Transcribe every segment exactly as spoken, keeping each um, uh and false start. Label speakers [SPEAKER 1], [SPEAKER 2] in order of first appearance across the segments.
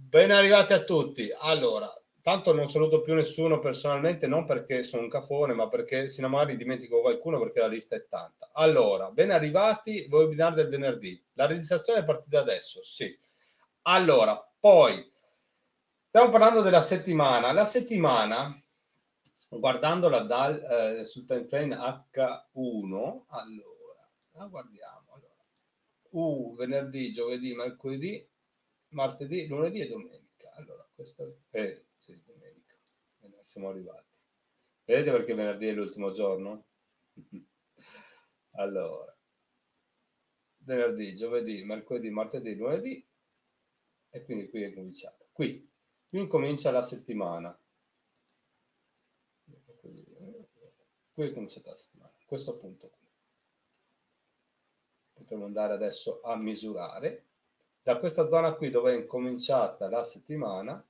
[SPEAKER 1] Ben arrivati a tutti. Allora, tanto non saluto più nessuno personalmente, non perché sono un cafone, ma perché se no magari dimentico qualcuno perché la lista è tanta. Allora, ben arrivati, webinar del venerdì. La registrazione è partita adesso, sì. Allora, poi, stiamo parlando della settimana. La settimana, guardandola dal, eh, sul time frame acca uno, allora, la guardiamo. Allora. Uh, venerdì, giovedì, mercoledì, martedì, lunedì e domenica. Allora, questo è... Eh, sì, domenica. Eh, siamo arrivati. Vedete perché venerdì è l'ultimo giorno? Allora, venerdì, giovedì, mercoledì, martedì, lunedì e quindi qui è cominciata. Qui, qui incomincia la settimana. Qui è cominciata la settimana. A questo punto qui. Potremmo andare adesso a misurare. Da questa zona qui dove è incominciata la settimana,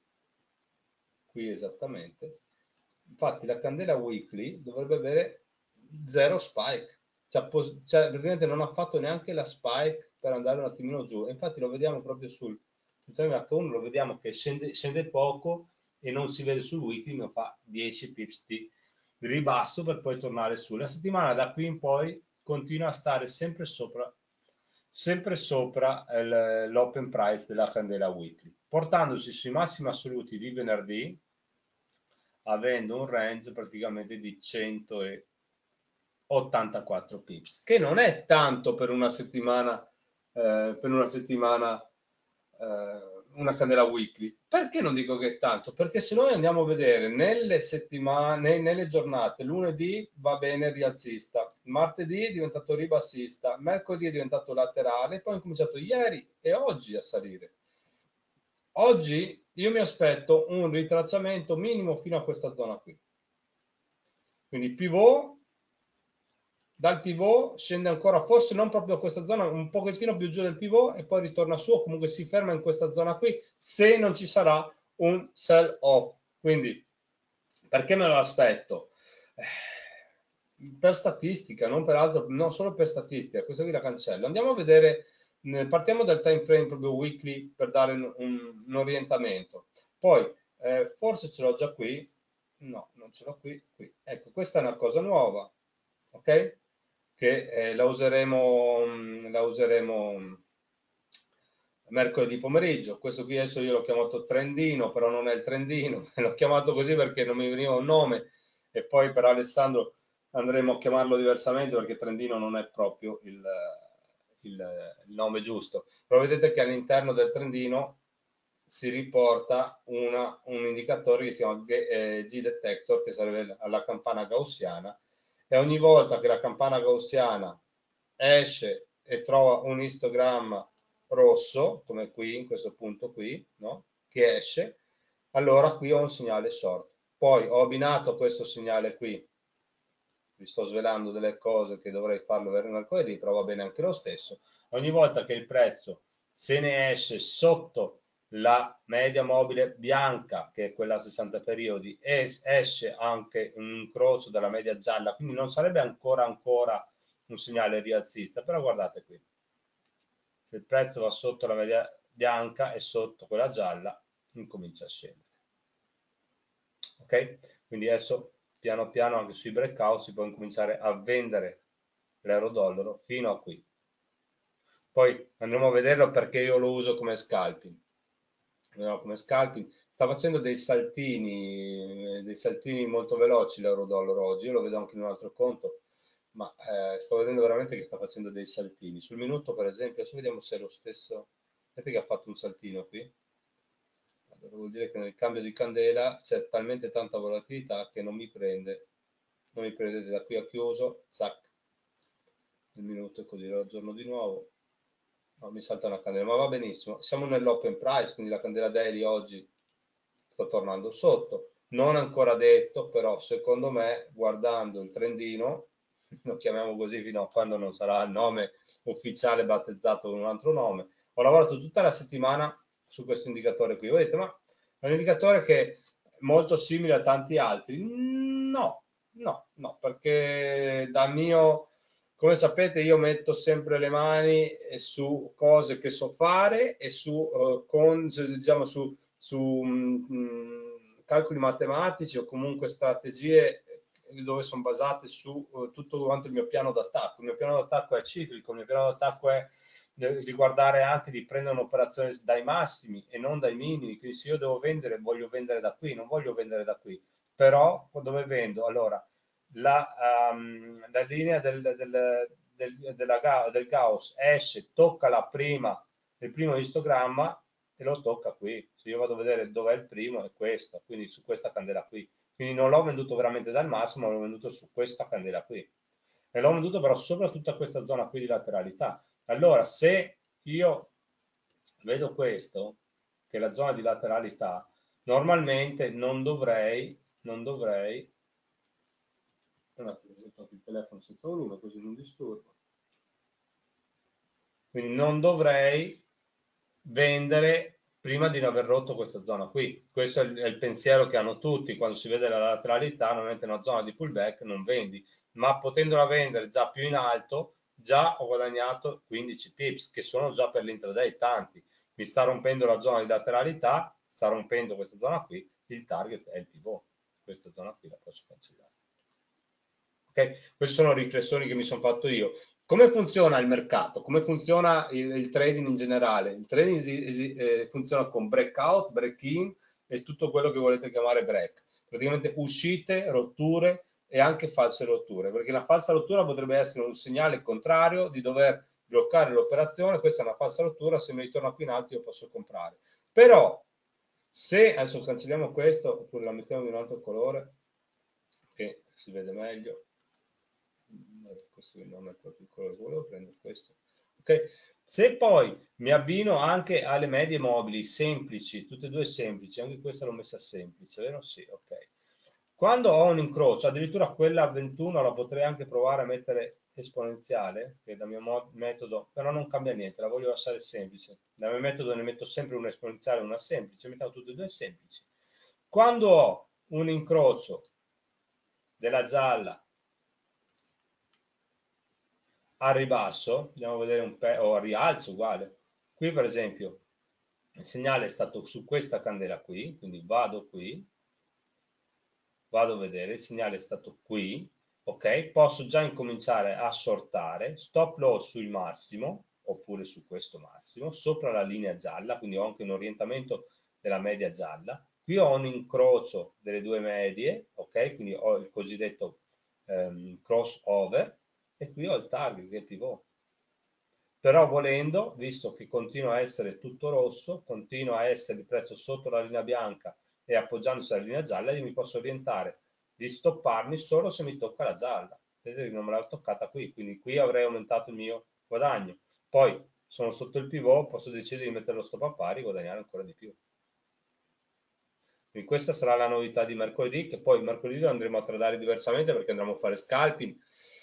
[SPEAKER 1] qui esattamente, infatti la candela weekly dovrebbe avere zero spike, cioè, cioè praticamente non ha fatto neanche la spike per andare un attimino giù, e infatti lo vediamo proprio sul, sul time acca uno, lo vediamo che scende, scende poco e non si vede sul weekly, ma fa dieci pips di ribasso per poi tornare su. La settimana da qui in poi continua a stare sempre sopra sempre sopra l'open price della candela weekly, portandoci sui massimi assoluti di venerdì, avendo un range praticamente di centottantaquattro pips, che non è tanto per una settimana, eh, per una settimana, eh, una candela weekly. Perché non dico che è tanto? Perché se noi andiamo a vedere nelle settimane, nelle giornate, lunedì va bene rialzista, martedì è diventato ribassista, mercoledì è diventato laterale, poi è cominciato ieri e oggi a salire. Oggi io mi aspetto un ritracciamento minimo fino a questa zona qui. Quindi pivot, dal pivot scende ancora, forse non proprio a questa zona, un pochettino più giù del pivot e poi ritorna su, o comunque si ferma in questa zona qui, se non ci sarà un sell off. Quindi, perché me lo aspetto? Per statistica, non per altro, non solo per statistica, questa qui la cancello. Andiamo a vedere, partiamo dal time frame proprio weekly per dare un, un, un orientamento. Poi, eh, forse ce l'ho già qui, no, non ce l'ho qui, qui. Ecco, questa è una cosa nuova, ok? Che eh, la useremo, la useremo mercoledì pomeriggio. Questo qui adesso io l'ho chiamato trendino, però non è il trendino, l'ho chiamato così perché non mi veniva un nome, e poi per Alessandro andremo a chiamarlo diversamente perché trendino non è proprio il, il, il nome giusto. Però vedete che all'interno del trendino si riporta una, un indicatore che si chiama G-detector, che sarebbe la campana gaussiana, e ogni volta che la campana gaussiana esce e trova un istogramma rosso, come qui, in questo punto qui, no? Che esce, allora qui ho un segnale short. Poi ho abbinato questo segnale qui, vi sto svelando delle cose che dovrei farlo per mercoledì, però va bene anche lo stesso. Ogni volta che il prezzo se ne esce sotto la media mobile bianca, che è quella a sessanta periodi, e esce anche un incrocio della media gialla, quindi non sarebbe ancora ancora un segnale rialzista, però guardate qui, se il prezzo va sotto la media bianca e sotto quella gialla, incomincia a scendere. Ok? Quindi adesso piano piano anche sui breakout si può incominciare a vendere l'euro-dollaro fino a qui. Poi andremo a vederlo perché io lo uso come scalping. No, come scalping sta facendo dei saltini, dei saltini molto veloci l'euro-dollaro oggi. Io lo vedo anche in un altro conto, ma eh, sto vedendo veramente che sta facendo dei saltini. Sul minuto, per esempio, adesso vediamo se è lo stesso. Vedete che ha fatto un saltino qui. Allora, vuol dire che nel cambio di candela c'è talmente tanta volatilità che non mi prende, non mi prendete da qui a chiuso, zac, il minuto, e così lo aggiorno di nuovo. No, mi salta una candela, ma va benissimo. Siamo nell'open price, quindi la candela daily oggi sta tornando sotto. Non ancora detto, però secondo me, guardando il trendino, lo chiamiamo così fino a quando non sarà il nome ufficiale battezzato con un altro nome. Ho lavorato tutta la settimana su questo indicatore qui. Vedete, ma è un indicatore che è molto simile a tanti altri. No, no, no, perché dal mio come sapete io metto sempre le mani eh, su cose che so fare e su, eh, con, cioè, diciamo, su, su mh, calcoli matematici o comunque strategie dove sono basate su eh, tutto quanto il mio piano d'attacco. Il mio piano d'attacco è ciclico, il mio piano d'attacco è eh, di guardare anche di prendere un'operazione dai massimi e non dai minimi. Quindi se io devo vendere, voglio vendere da qui, non voglio vendere da qui. Però dove vendo? Allora, la, um, la linea del, del, del, della, del Gauss esce, tocca la prima, il primo istogramma e lo tocca qui. Se io vado a vedere dov'è il primo, è questo, quindi su questa candela qui. Quindi non l'ho venduto veramente dal massimo, l'ho venduto su questa candela qui. E l'ho venduto però sopra tutta questa zona qui di lateralità. Allora, se io vedo questo, che è la zona di lateralità, normalmente non dovrei, non dovrei, un attimo, ho tolto il telefono senza volume così non disturbo. Quindi non dovrei vendere prima di non aver rotto questa zona qui. Questo è il, è il pensiero che hanno tutti, quando si vede la lateralità, normalmente in una zona di pullback non vendi, ma potendola vendere già più in alto, già ho guadagnato quindici pips, che sono già per l'intraday tanti. Mi sta rompendo la zona di lateralità, sta rompendo questa zona qui, il target è il pivot. Questa zona qui la posso cancellare. Okay? Queste sono riflessioni che mi sono fatto io. Come funziona il mercato? Come funziona il, il trading in generale? Il trading esi- esi- eh, funziona con breakout, break-in e tutto quello che volete chiamare break. Praticamente uscite, rotture e anche false rotture, perché la falsa rottura potrebbe essere un segnale contrario di dover bloccare l'operazione. Questa è una falsa rottura, se mi ritorna qui in alto io posso comprare. Però se adesso cancelliamo questo, oppure la mettiamo di un altro colore, che si vede meglio, questo non è proprio il colore che volevo prendere, questo. Okay. Se poi mi abbino anche alle medie mobili semplici, tutte e due semplici, anche questa l'ho messa semplice, vero? Sì, ok. Quando ho un incrocio, addirittura quella a ventuno la potrei anche provare a mettere esponenziale, che dal mio metodo, però non cambia niente, la voglio lasciare semplice. Dal mio metodo ne metto sempre una esponenziale e una semplice, mettiamo tutte e due semplici. Quando ho un incrocio della gialla a ribasso, andiamo a vedere un pe o a rialzo uguale. Qui per esempio il segnale è stato su questa candela qui, quindi vado qui, vado a vedere, il segnale è stato qui, ok? Posso già incominciare a shortare, stop loss sul massimo, oppure su questo massimo, sopra la linea gialla, quindi ho anche un orientamento della media gialla. Qui ho un incrocio delle due medie, ok? Quindi ho il cosiddetto ehm, crossover, e qui ho il target, che è il pivot. Però volendo, visto che continua a essere tutto rosso, continua a essere il prezzo sotto la linea bianca e appoggiandosi alla linea gialla, io mi posso orientare di stopparmi solo se mi tocca la gialla. Vedete che non me l'ha toccata qui, quindi qui avrei aumentato il mio guadagno. Poi sono sotto il pivot, posso decidere di mettere lo stop a pari e guadagnare ancora di più. Quindi questa sarà la novità di mercoledì, che poi mercoledì lo andremo a tradare diversamente perché andremo a fare scalping.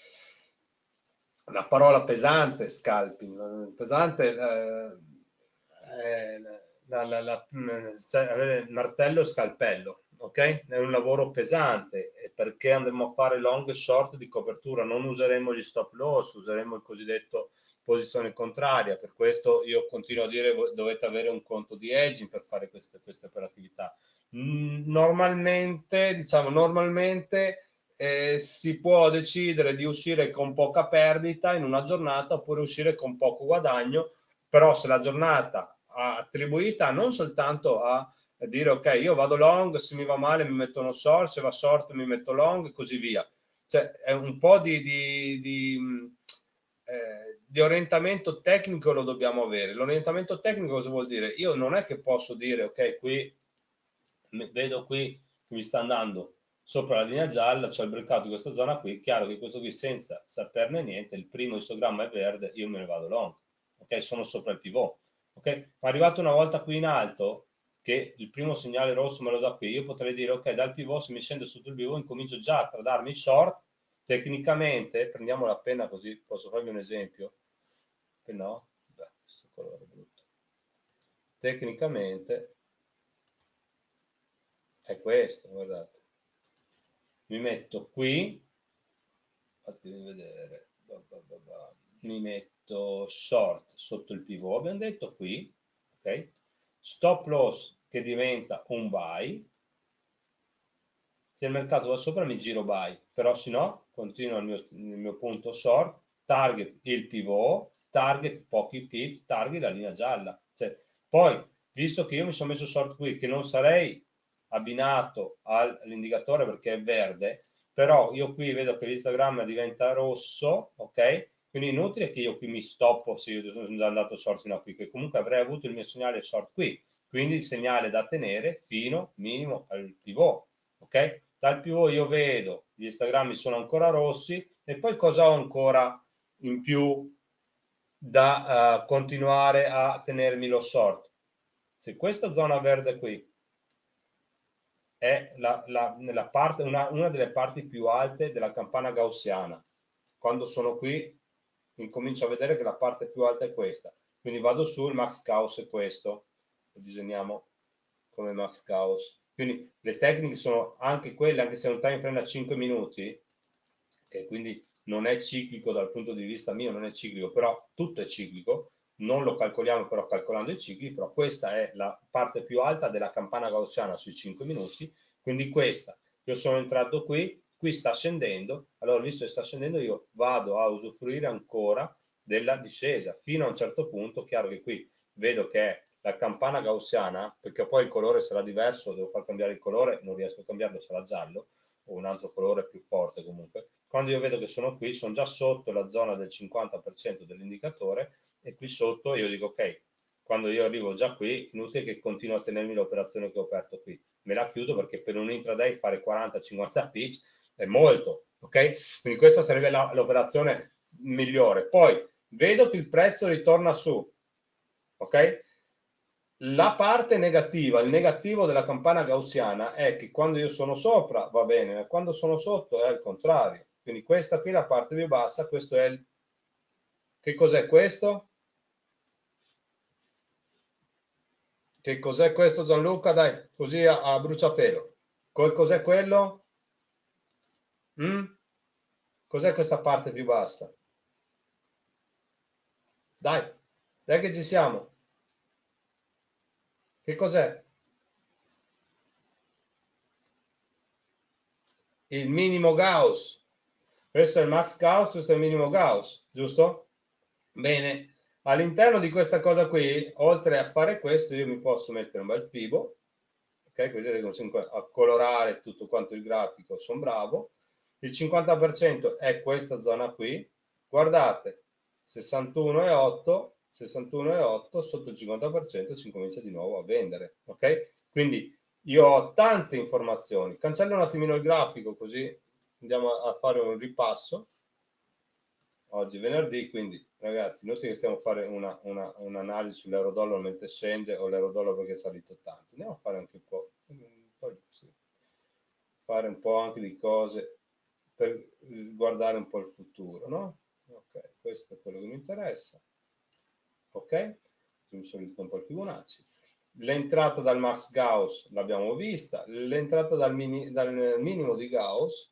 [SPEAKER 1] Una parola pesante, scalping, pesante, eh, eh, la, la, la, cioè, avere il martello e scalpello, ok? È un lavoro pesante perché andremo a fare long e short di copertura, non useremo gli stop loss, useremo il cosiddetto posizione contraria, per questo io continuo a dire che dovete avere un conto di hedging per fare queste, queste operatività. Normalmente, diciamo, normalmente eh, si può decidere di uscire con poca perdita in una giornata oppure uscire con poco guadagno, però se la giornata ha attribuita non soltanto a dire ok, io vado long, se mi va male mi metto uno short, se va short mi metto long e così via. Cioè è un po' di, di, di, eh, di orientamento tecnico lo dobbiamo avere. L'orientamento tecnico cosa vuol dire? Io non è che posso dire ok, qui vedo qui che mi sta andando sopra la linea gialla, c'è il breakout di questa zona qui, chiaro che questo qui senza saperne niente, il primo istogramma è verde, io me ne vado long, ok? Sono sopra il pivot, ok? Ma arrivato una volta qui in alto, che il primo segnale rosso me lo dà qui, io potrei dire, ok, dal pivot se mi scende sotto il pivot incomincio già a tradarmi short, tecnicamente, prendiamo la penna così posso farvi un esempio, che no, beh, questo colore è brutto, tecnicamente è questo, guardate. Mi metto qui, fatemi vedere, mi metto short sotto il pivot, abbiamo detto qui, ok? Stop loss che diventa un buy, se il mercato va sopra mi giro buy, però se no continuo il mio, il mio punto short, target il pivot, target pochi pip, target la linea gialla. Cioè, poi, visto che io mi sono messo short qui, che non sarei abbinato all'indicatore perché è verde, però io qui vedo che l'Instagram diventa rosso, ok? Quindi inutile che io qui mi stoppo se io sono già andato short fino a qui, che comunque avrei avuto il mio segnale short qui, quindi il segnale da tenere fino minimo al pivot, ok? Dal pivot io vedo gli Instagrammi sono ancora rossi e poi cosa ho ancora in più da uh, continuare a tenermi lo short? Se questa zona verde qui è la, la, la parte, una, una delle parti più alte della campana gaussiana. Quando sono qui incomincio a vedere che la parte più alta è questa. Quindi vado su, il max Gauss è questo. Lo disegniamo come max Gauss. Quindi le tecniche sono anche quelle, anche se è un time frame da cinque minuti, che quindi non è ciclico dal punto di vista mio, non è ciclico, però tutto è ciclico, non lo calcoliamo però calcolando i cicli, però questa è la parte più alta della campana gaussiana sui cinque minuti, quindi questa, io sono entrato qui, qui sta scendendo, allora visto che sta scendendo io vado a usufruire ancora della discesa, fino a un certo punto, chiaro che qui vedo che è la campana gaussiana, perché poi il colore sarà diverso, devo far cambiare il colore, non riesco a cambiarlo, sarà giallo, o un altro colore più forte comunque, quando io vedo che sono qui, sono già sotto la zona del cinquanta per cento dell'indicatore e qui sotto io dico ok, quando io arrivo già qui, inutile che continuo a tenermi l'operazione che ho aperto qui, me la chiudo perché per un intraday fare quaranta cinquanta pips è molto, ok? Quindi questa sarebbe l'operazione migliore. Poi vedo che il prezzo ritorna su, ok? La parte negativa, il negativo della campana gaussiana è che quando io sono sopra va bene, ma quando sono sotto è al contrario. Quindi questa qui è la parte più bassa, questo è il... Che cos'è questo? Che cos'è questo Gianluca? Dai, così a, a bruciapelo. Cos'è quello? Mm? Cos'è questa parte più bassa? Dai, dai che ci siamo. Che cos'è? Il minimo Gauss. Questo è il max Gauss, questo è il minimo Gauss, giusto? Bene, all'interno di questa cosa qui, oltre a fare questo, io mi posso mettere un bel fibo, ok? Vedete come a colorare tutto quanto il grafico, sono bravo. Il cinquanta per cento è questa zona qui, guardate, sessantuno virgola otto, sessantuno virgola otto, sotto il cinquanta per cento si comincia di nuovo a vendere, ok? Quindi io ho tante informazioni, cancello un attimino il grafico così andiamo a fare un ripasso. Oggi è venerdì, quindi ragazzi, inutile che stiamo a fare un'analisi una, un sull'euro-dollaro mentre scende o l'euro-dollaro perché è salito tanto. Andiamo a fare anche un po', un po' sì, fare un po' anche di cose per guardare un po' il futuro, no? Ok, questo è quello che mi interessa. Ok? Mi sono visto un po' il Fibonacci. L'entrata dal max Gauss l'abbiamo vista, l'entrata dal, mini, dal minimo di Gauss,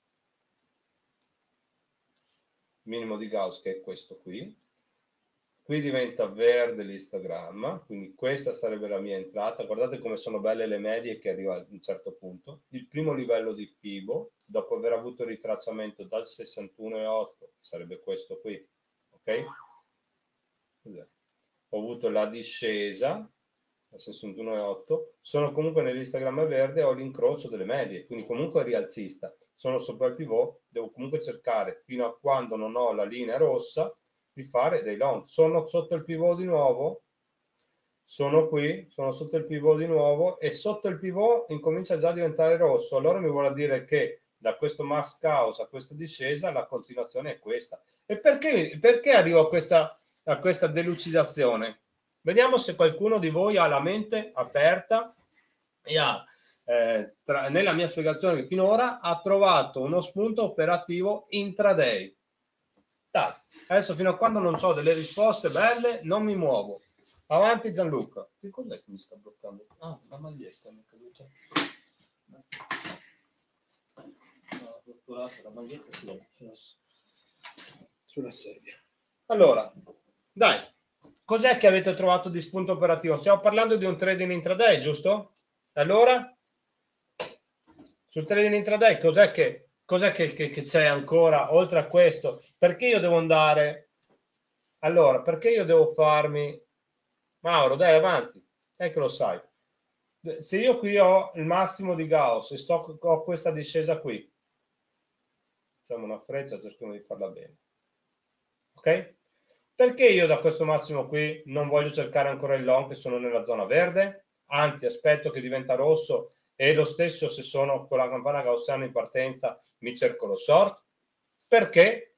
[SPEAKER 1] minimo di Gauss che è questo qui, qui diventa verde l'istagramma, quindi questa sarebbe la mia entrata. Guardate come sono belle le medie che arriva a un certo punto. Il primo livello di Fibo, dopo aver avuto il ritracciamento dal sessantuno virgola otto, sarebbe questo qui, ok? Ho avuto la discesa al sessantuno virgola otto, sono comunque nell'istagramma verde, ho l'incrocio delle medie, quindi comunque rialzista. Sono sopra il pivot, devo comunque cercare fino a quando non ho la linea rossa di fare dei long. Sono sotto il pivot di nuovo, sono qui, sono sotto il pivot di nuovo e sotto il pivot incomincia già a diventare rosso. Allora mi vuole dire che da questo max Gauss a questa discesa la continuazione è questa. E perché, perché arrivo a questa, a questa delucidazione? Vediamo se qualcuno di voi ha la mente aperta e ha, eh, tra, nella mia spiegazione finora, ha trovato uno spunto operativo intraday. Dai, adesso fino a quando non ho delle risposte belle non mi muovo. Avanti Gianluca. Che cos'è che mi sta bloccando? Ah, la maglietta mi è caduta. No, ho bloccolato la maglietta sulla...
[SPEAKER 2] sulla sedia.
[SPEAKER 1] Allora, dai, cos'è che avete trovato di spunto operativo? Stiamo parlando di un trading intraday, giusto? Allora, sul trading intraday cos'è che, cos'è che, che, che c'è ancora oltre a questo? Perché io devo andare? Allora, perché io devo farmi... Mauro, dai, avanti, è che lo sai. Se io qui ho il massimo di Gauss e sto, ho questa discesa qui, facciamo una freccia, cerchiamo di farla bene. Ok? Perché io da questo massimo qui non voglio cercare ancora il long che sono nella zona verde? Anzi, aspetto che diventa rosso e lo stesso se sono con la campana gaussiana in partenza mi cerco lo short. Perché?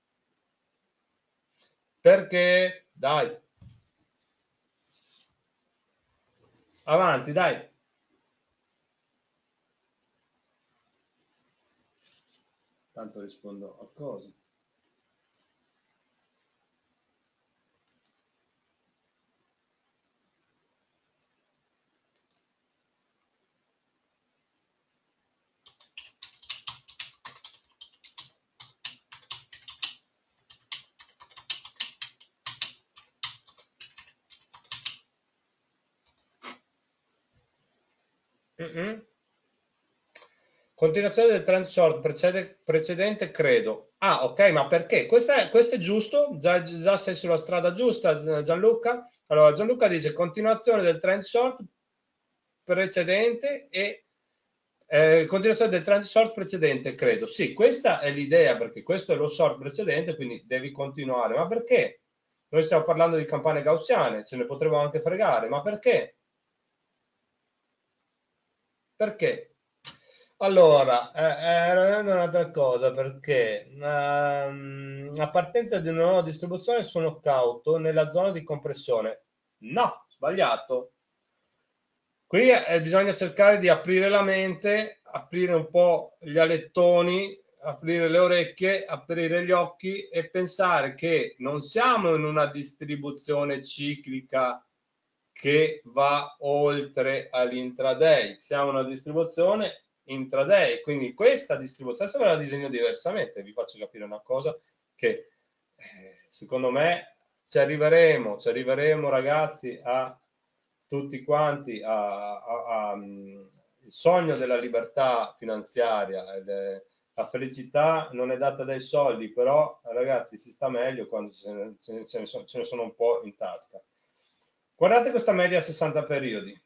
[SPEAKER 1] Perché, dai, avanti, dai. Tanto rispondo a cose. Mm-mm. Continuazione del trend short precede- precedente, credo. Ah, ok, ma perché? Questo è, questo è giusto? Già, già sei sulla strada giusta, Gianluca? Allora, Gianluca dice continuazione del trend short precedente e eh, continuazione del trend short precedente, credo. Sì, questa è l'idea, perché questo è lo short precedente, quindi devi continuare. Ma perché? Noi stiamo parlando di campane gaussiane, ce ne potremmo anche fregare, ma perché? Perché? Allora, eh, eh, è un'altra cosa perché ehm, a partenza di una nuova distribuzione sono cauto nella zona di compressione. No, sbagliato. Qui eh, bisogna cercare di aprire la mente, aprire un po' gli alettoni, aprire le orecchie, aprire gli occhi e pensare che non siamo in una distribuzione ciclica che va oltre all'intraday, siamo in una distribuzione intraday, quindi questa distribuzione, se ve la disegno diversamente, vi faccio capire una cosa che eh, secondo me ci arriveremo, ci arriveremo ragazzi a tutti quanti a, a, a, il sogno della libertà finanziaria. Ed è, la felicità non è data dai soldi, però ragazzi si sta meglio quando ce ne, ce ne, ce ne, sono, ce ne sono un po' in tasca. Guardate questa media a sessanta periodi.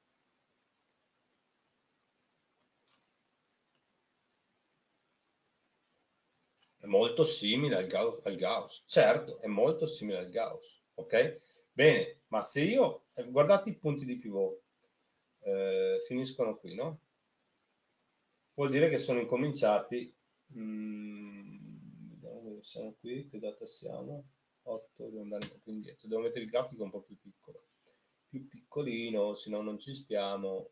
[SPEAKER 1] È molto simile al Gauss, al Gauss. Certo, è molto simile al Gauss, ok? Bene, ma se io, eh, guardate i punti di pivot, eh, finiscono qui, no? Vuol dire che sono incominciati, mm, vediamo dove siamo qui, che data siamo? otto, devo andare un po' più indietro, devo mettere il grafico un po' più piccolo, più piccolino, se no non ci stiamo.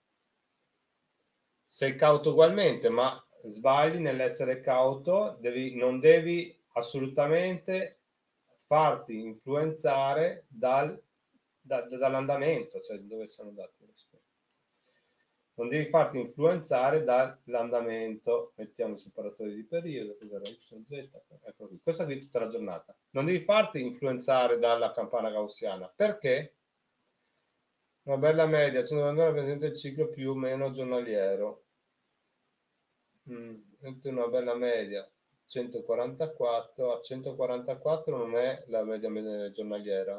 [SPEAKER 1] Sei cauto ugualmente, ma sbagli nell'essere cauto, devi, non devi assolutamente farti influenzare dal, da- dall'andamento, cioè dove sono andati. Non devi farti influenzare dall'andamento. Mettiamo i separatori di periodo, cos'era Y Z, ecco qui. Questa qui è tutta la giornata. Non devi farti influenzare dalla campana gaussiana. Perché? Una bella media, centonovanta presente il ciclo più o meno giornaliero. Mm, una bella media, centoquarantaquattro, a centoquarantaquattro non è la media, media giornaliera,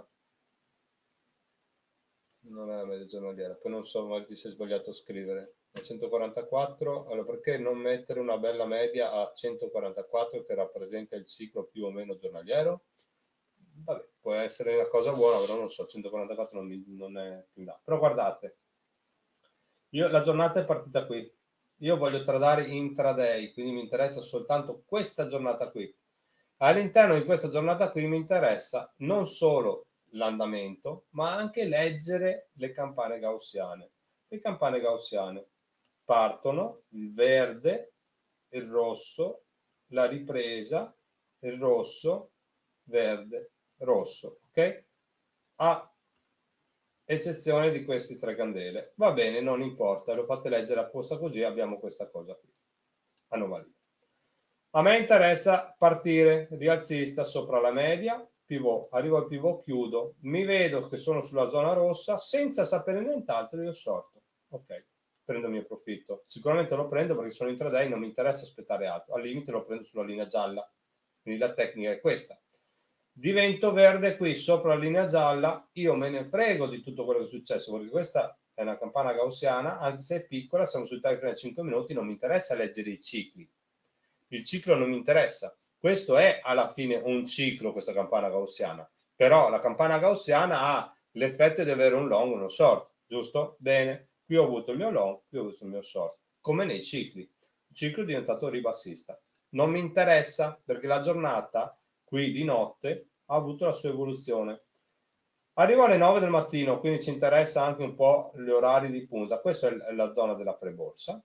[SPEAKER 1] non è la media giornaliera, poi non so, magari ti sei sbagliato a scrivere, a centoquarantaquattro, allora perché non mettere una bella media a centoquarantaquattro che rappresenta il ciclo più o meno giornaliero? Vabbè, può essere una cosa buona, però non so, centoquarantaquattro non, mi- non è più in là, però guardate, io, la giornata è partita qui. Io voglio tradare intraday, quindi mi interessa soltanto questa giornata qui. All'interno di questa giornata qui mi interessa non solo l'andamento, ma anche leggere le campane gaussiane. Le campane gaussiane partono, il verde, il rosso, la ripresa, il rosso, verde, rosso, ok? A eccezione di queste tre candele. Va bene, non importa, lo fate leggere apposta così abbiamo questa cosa qui. Anomalia. A me interessa partire rialzista sopra la media, pivot, arrivo al pivot, chiudo, mi vedo che sono sulla zona rossa, senza sapere nient'altro io sorto. Ok, prendo il mio profitto. Sicuramente lo prendo perché sono intraday, non mi interessa aspettare altro, al limite lo prendo sulla linea gialla. Quindi la tecnica è questa. Divento verde qui sopra la linea gialla, io me ne frego di tutto quello che è successo, perché questa è una campana gaussiana, anche se è piccola, siamo sul time frame a cinque minuti, non mi interessa leggere i cicli. Il ciclo non mi interessa. Questo è alla fine un ciclo, questa campana gaussiana. Però la campana gaussiana ha l'effetto di avere un long e uno short, giusto? Bene, qui ho avuto il mio long, qui ho avuto il mio short, come nei cicli. Il ciclo è diventato ribassista. Non mi interessa perché la giornata qui di notte ha avuto la sua evoluzione. Arrivo alle nove del mattino, quindi ci interessa anche un po' gli orari di punta. Questa è la zona della preborsa.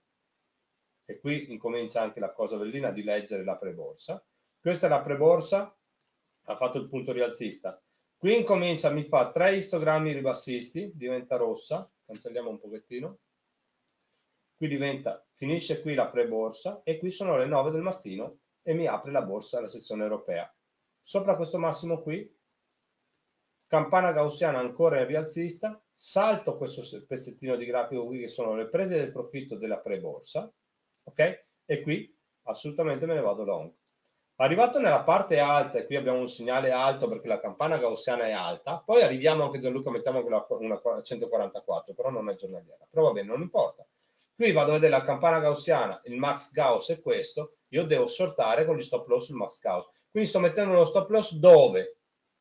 [SPEAKER 1] E qui incomincia anche la cosa bellina di leggere la preborsa. Questa è la preborsa, ha fatto il punto rialzista. Qui incomincia, mi fa tre istogrammi ribassisti, diventa rossa, cancelliamo un pochettino. Qui diventa, finisce qui la preborsa e qui sono le nove del mattino e mi apre la borsa, la sezione europea. Sopra questo massimo qui, campana gaussiana ancora in rialzista, salto questo pezzettino di grafico qui che sono le prese del profitto della preborsa, ok? E qui assolutamente me ne vado long. Arrivato nella parte alta, e qui abbiamo un segnale alto perché la campana gaussiana è alta, poi arriviamo anche Gianluca, mettiamo una, una centoquarantaquattro, però non è giornaliera, però va bene, non importa. Qui vado a vedere la campana gaussiana, il max Gauss è questo, io devo sortare con gli stop loss sul max Gauss. Quindi sto mettendo lo stop loss dove?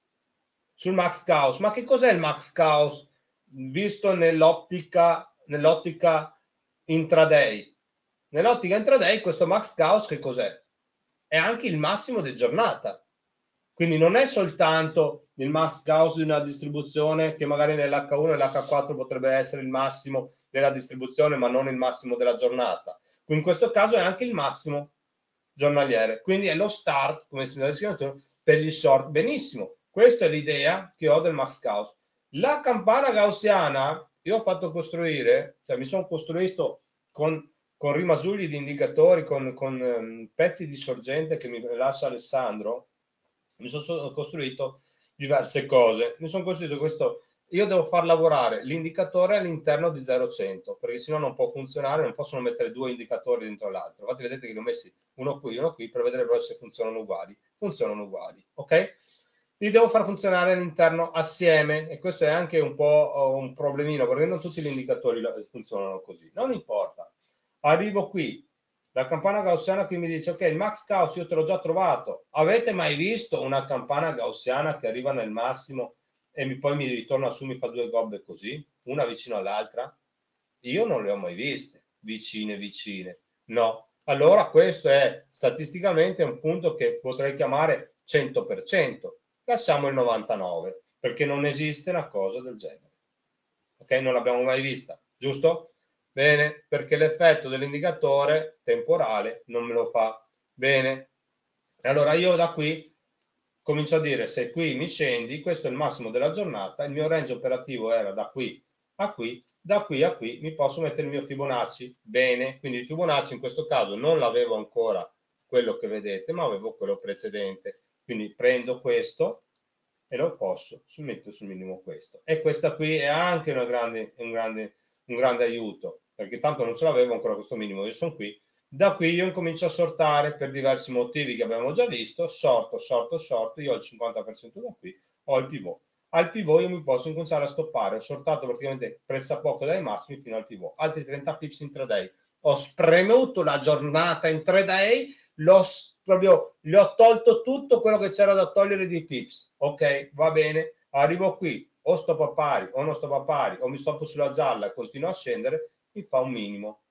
[SPEAKER 1] Sul max Gauss. Ma che cos'è il max Gauss visto nell'ottica nell'ottica intraday? Nell'ottica intraday questo max Gauss che cos'è? È anche il massimo di giornata. Quindi non è soltanto il max Gauss di una distribuzione che magari nell'H uno e nell'H quattro potrebbe essere il massimo della distribuzione ma non il massimo della giornata. Quindi in questo caso è anche il massimo giornaliere. Quindi è lo start, come si dice, per gli short. Benissimo. Questa è l'idea che ho del max Gauss. La campana gaussiana, io ho fatto costruire, cioè mi sono costruito con, con rimasugli di indicatori, con, con um, pezzi di sorgente che mi lascia Alessandro, mi sono costruito diverse cose. Mi sono costruito questo, io devo far lavorare l'indicatore all'interno di zero a cento, perché sennò non può funzionare, non possono mettere due indicatori dentro l'altro. Infatti vedete che li ho messi uno qui, uno qui, per vedere se funzionano uguali. Funzionano uguali, ok? Li devo far funzionare all'interno assieme e questo è anche un po' un problemino perché non tutti gli indicatori funzionano così. Non importa. Arrivo qui, la campana gaussiana qui mi dice ok, il max Gauss io te l'ho già trovato. Avete mai visto una campana gaussiana che arriva nel massimo e mi, poi mi ritorna su, mi fa due gobbe così, una vicino all'altra? Io non le ho mai viste, vicine vicine. No. Allora questo è statisticamente un punto che potrei chiamare cento per cento. Lasciamo il novantanove, perché non esiste una cosa del genere. Ok? Non l'abbiamo mai vista, giusto? Bene, perché l'effetto dell'indicatore temporale non me lo fa. Bene. E allora io da qui comincio a dire, se qui mi scendi, questo è il massimo della giornata, il mio range operativo era da qui a qui, da qui a qui mi posso mettere il mio Fibonacci. Bene, quindi il Fibonacci in questo caso non l'avevo ancora quello che vedete, ma avevo quello precedente. Quindi prendo questo e lo posso mettere sul minimo questo. E questa qui è anche una grande, un, grande, un grande aiuto, perché tanto non ce l'avevo ancora questo minimo, io sono qui. Da qui io incomincio a sortare per diversi motivi che abbiamo già visto, sorto, sorto, sorto, io ho il cinquanta per cento da qui, ho il pivot. Al pivot io mi posso incominciare a stoppare, ho sortato praticamente pressappoco dai massimi fino al pivot, altri trenta pips intraday. Ho spremuto la giornata intraday, l'ho proprio, gli ho tolto tutto quello che c'era da togliere di pips. Ok, va bene, arrivo qui, o stop a pari, o non stop a pari, o mi stoppo sulla gialla e continuo a scendere, mi fa un minimo.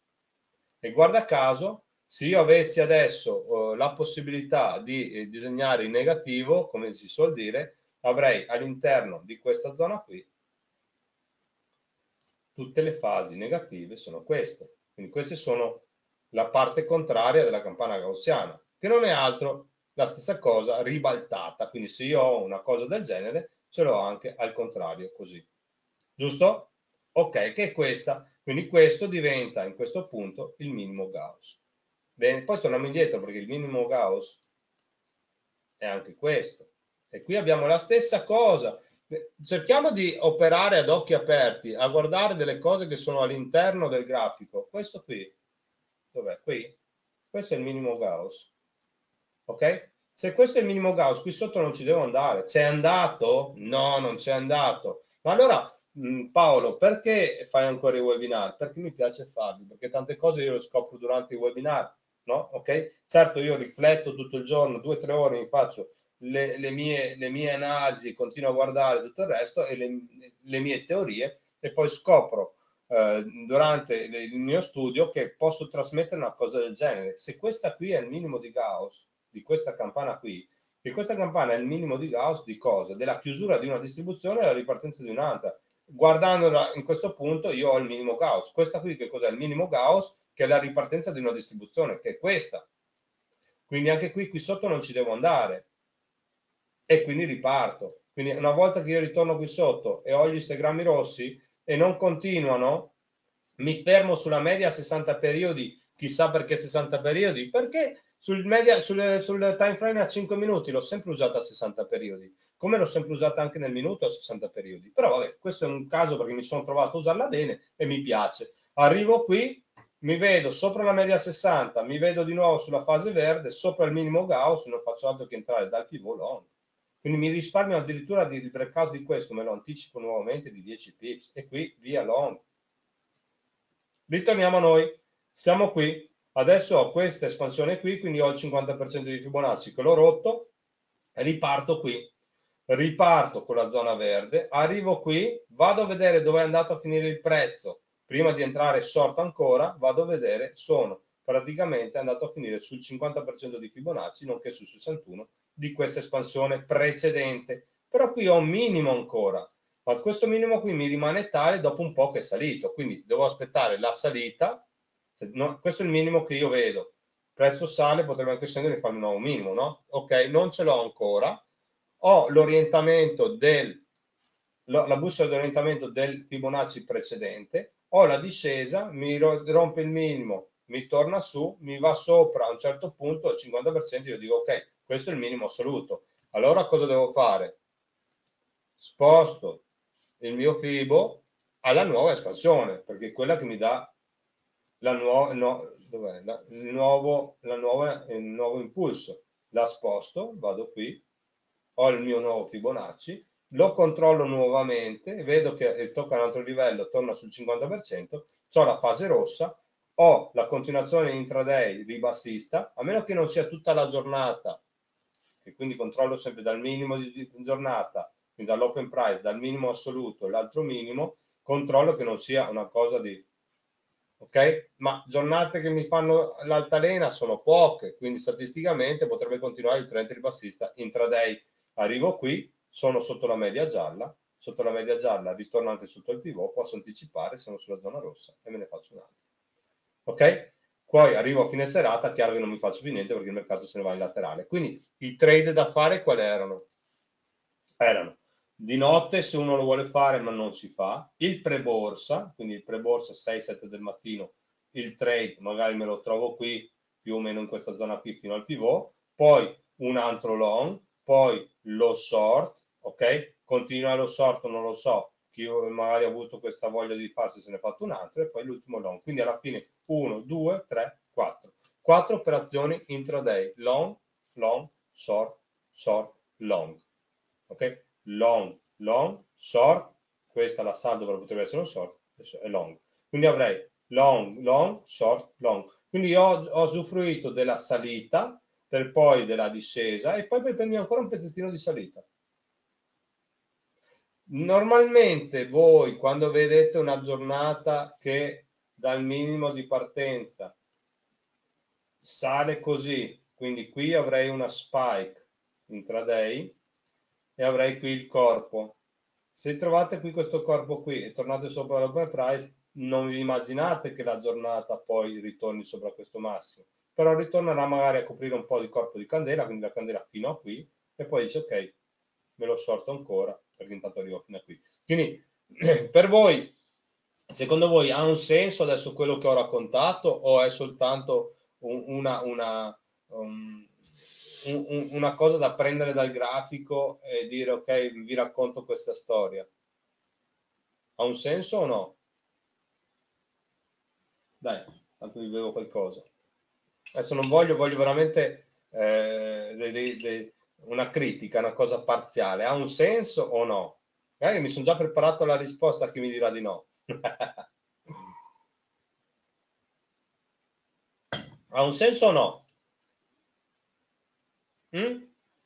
[SPEAKER 1] E guarda caso, se io avessi adesso eh, la possibilità di eh, disegnare in negativo, come si suol dire, avrei all'interno di questa zona qui tutte le fasi negative sono queste. Quindi queste sono la parte contraria della campana gaussiana, che non è altro la stessa cosa ribaltata. Quindi se io ho una cosa del genere, ce l'ho anche al contrario, così. Giusto? Ok, che è questa. Quindi questo diventa in questo punto il minimo Gauss. Bene, poi torniamo indietro perché il minimo Gauss è anche questo. E qui abbiamo la stessa cosa. Cerchiamo di operare ad occhi aperti, a guardare delle cose che sono all'interno del grafico. Questo qui, dov'è? Qui? Questo è il minimo Gauss. Ok? Se questo è il minimo Gauss, qui sotto non ci devo andare. C'è andato? No, non c'è andato. Ma allora, mh, Paolo, perché fai ancora i webinar? Perché mi piace farli, perché tante cose io le scopro durante i webinar, no? Ok? Certo, io rifletto tutto il giorno, due o tre ore, mi faccio le, le mie, le mie analisi, continuo a guardare tutto il resto e le, le mie teorie e poi scopro eh, durante il mio studio che posso trasmettere una cosa del genere. Se questa qui è il minimo di Gauss, di questa campana qui, che questa campana è il minimo di Gauss di cosa? Della chiusura di una distribuzione e la ripartenza di un'altra. Guardandola in questo punto io ho il minimo Gauss. Questa qui che cos'è? Il minimo Gauss che è la ripartenza di una distribuzione, che è questa. Quindi anche qui, qui sotto non ci devo andare e quindi riparto. Quindi una volta che io ritorno qui sotto e ho gli istogrammi rossi e non continuano, mi fermo sulla media a sessanta periodi. Chissà perché sessanta periodi? Perché sul, media, sul, sul time frame a cinque minuti l'ho sempre usata a sessanta periodi, come l'ho sempre usata anche nel minuto a sessanta periodi. Però vabbè, questo è un caso perché mi sono trovato a usarla bene e mi piace. Arrivo qui, mi vedo sopra la media sessanta, mi vedo di nuovo sulla fase verde, sopra il minimo Gauss, non faccio altro che entrare dal pivot long. Quindi mi risparmio addirittura di, il breakout di questo, me lo anticipo nuovamente di dieci pips e qui via long. Ritorniamo a noi, siamo qui, adesso ho questa espansione qui, quindi ho il cinquanta per cento di Fibonacci che l'ho rotto, riparto qui, riparto con la zona verde, arrivo qui, vado a vedere dove è andato a finire il prezzo, prima di entrare short ancora, vado a vedere, sono praticamente andato a finire sul cinquanta per cento di Fibonacci, nonché sul sessantuno di questa espansione precedente, però qui ho un minimo ancora, ma questo minimo qui mi rimane tale dopo un po' che è salito, quindi devo aspettare la salita, no, questo è il minimo che io vedo, il prezzo sale, potrebbe anche scendere e fare un nuovo minimo, no? Ok, non ce l'ho ancora, ho l'orientamento del, la bussola di orientamento del Fibonacci precedente, ho la discesa, mi rompe il minimo, mi torna su, mi va sopra a un certo punto al cinquanta per cento, io dico ok, questo è il minimo assoluto, allora cosa devo fare? Sposto il mio Fibo alla nuova espansione, perché è quella che mi dà la nuova, no, dov'è? La, il, nuovo, la nuova, il nuovo impulso. La sposto, vado qui, ho il mio nuovo Fibonacci, lo controllo nuovamente, vedo che tocca un altro livello, torna sul cinquanta per cento, ho la fase rossa, ho la continuazione intraday ribassista, a meno che non sia tutta la giornata, e quindi controllo sempre dal minimo di giornata, quindi dall'open price, dal minimo assoluto e l'altro minimo, controllo che non sia una cosa di... ok? Ma giornate che mi fanno l'altalena sono poche, quindi statisticamente potrebbe continuare il trend ribassista intraday. Arrivo qui, sono sotto la media gialla, sotto la media gialla ritorno anche sotto il pivot, posso anticipare, sono sulla zona rossa e me ne faccio un altro. Ok? Poi arrivo a fine serata, chiaro che non mi faccio più niente perché il mercato se ne va in laterale. Quindi i trade da fare quali erano? Erano di notte se uno lo vuole fare ma non si fa, il pre-borsa, quindi il pre-borsa sei sette del mattino, il trade magari me lo trovo qui più o meno in questa zona qui fino al pivot, poi un altro long, poi lo short, ok? Continua lo short, non lo so, chi magari ha avuto questa voglia di farsi se ne è fatto un altro e poi l'ultimo long, quindi alla fine uno, due, tre, quattro. quattro operazioni intraday, long, long, short, short, long. Ok? Long, long, short, questa la saldo però potrebbe essere un short, adesso è long. Quindi avrei long, long, short, long. Quindi io ho, ho usufruito della salita, per poi della discesa e poi per prendere ancora un pezzettino di salita. Normalmente voi quando vedete una giornata che dal minimo di partenza sale così, quindi qui avrei una spike intraday e avrei qui il corpo. Se trovate qui questo corpo qui e tornate sopra l'open price, non vi immaginate che la giornata poi ritorni sopra questo massimo, però ritornerà magari a coprire un po' di corpo di candela, quindi la candela fino a qui, e poi dice ok, me lo sorto ancora, perché intanto arrivo fino a qui. Quindi per voi, secondo voi ha un senso adesso quello che ho raccontato o è soltanto un- una, una, um, un- un- una cosa da prendere dal grafico e dire ok, vi racconto questa storia. Ha un senso o no? Dai, tanto vi bevo qualcosa. Adesso non voglio, voglio veramente eh, dei- dei- dei- una critica, una cosa parziale. Ha un senso o no? Eh, mi sono già preparato la risposta a chi mi dirà di no. Ha un senso o no? Mm?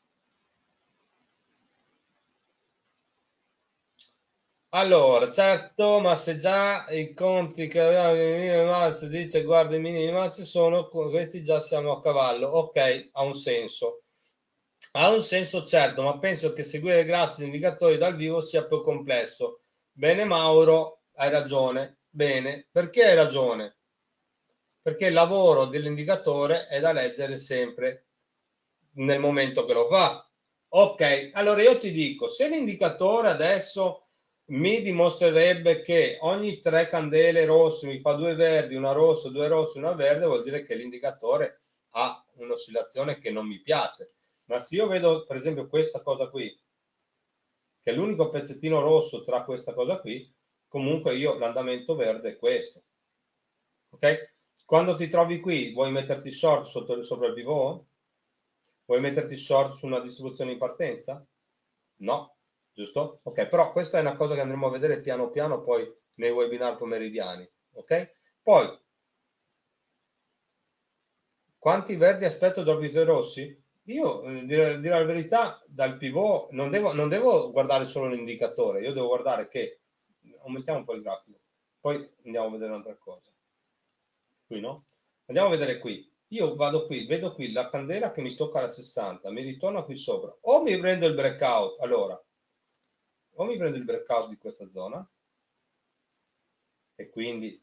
[SPEAKER 1] Allora, certo, ma se già i conti che avevamo i minimi massi dice guarda i minimi massi sono que- questi, già siamo a cavallo. Ok, ha un senso. Ha un senso certo, ma penso che seguire grafici e indicatori dal vivo sia più complesso. Bene, Mauro, hai ragione. Bene, perché hai ragione? Perché il lavoro dell'indicatore è da leggere sempre nel momento che lo fa. Ok, allora io ti dico, se l'indicatore adesso mi dimostrerebbe che ogni tre candele rosse mi fa due verdi, una rossa, due rosse, una verde, vuol dire che l'indicatore ha un'oscillazione che non mi piace. Ma se io vedo, per esempio, questa cosa qui, che è l'unico pezzettino rosso tra questa cosa qui, comunque io l'andamento verde è questo. Ok? Quando ti trovi qui, vuoi metterti short sotto, sopra il pivot? Vuoi metterti short su una distribuzione in partenza? No, giusto? Ok, però questa è una cosa che andremo a vedere piano piano poi nei webinar pomeridiani. Ok? Poi, quanti verdi aspetto dopo i tuoi rossi? Io, eh, dire, dire la verità, dal pivot non devo, non devo guardare solo l'indicatore, io devo guardare che, aumentiamo un po' il grafico, poi andiamo a vedere un'altra cosa. Qui, no? Andiamo a vedere qui. Io vado qui, vedo qui la candela che mi tocca alla sessanta, mi ritorna qui sopra. O mi prendo il breakout, allora, o mi prendo il breakout di questa zona, e quindi,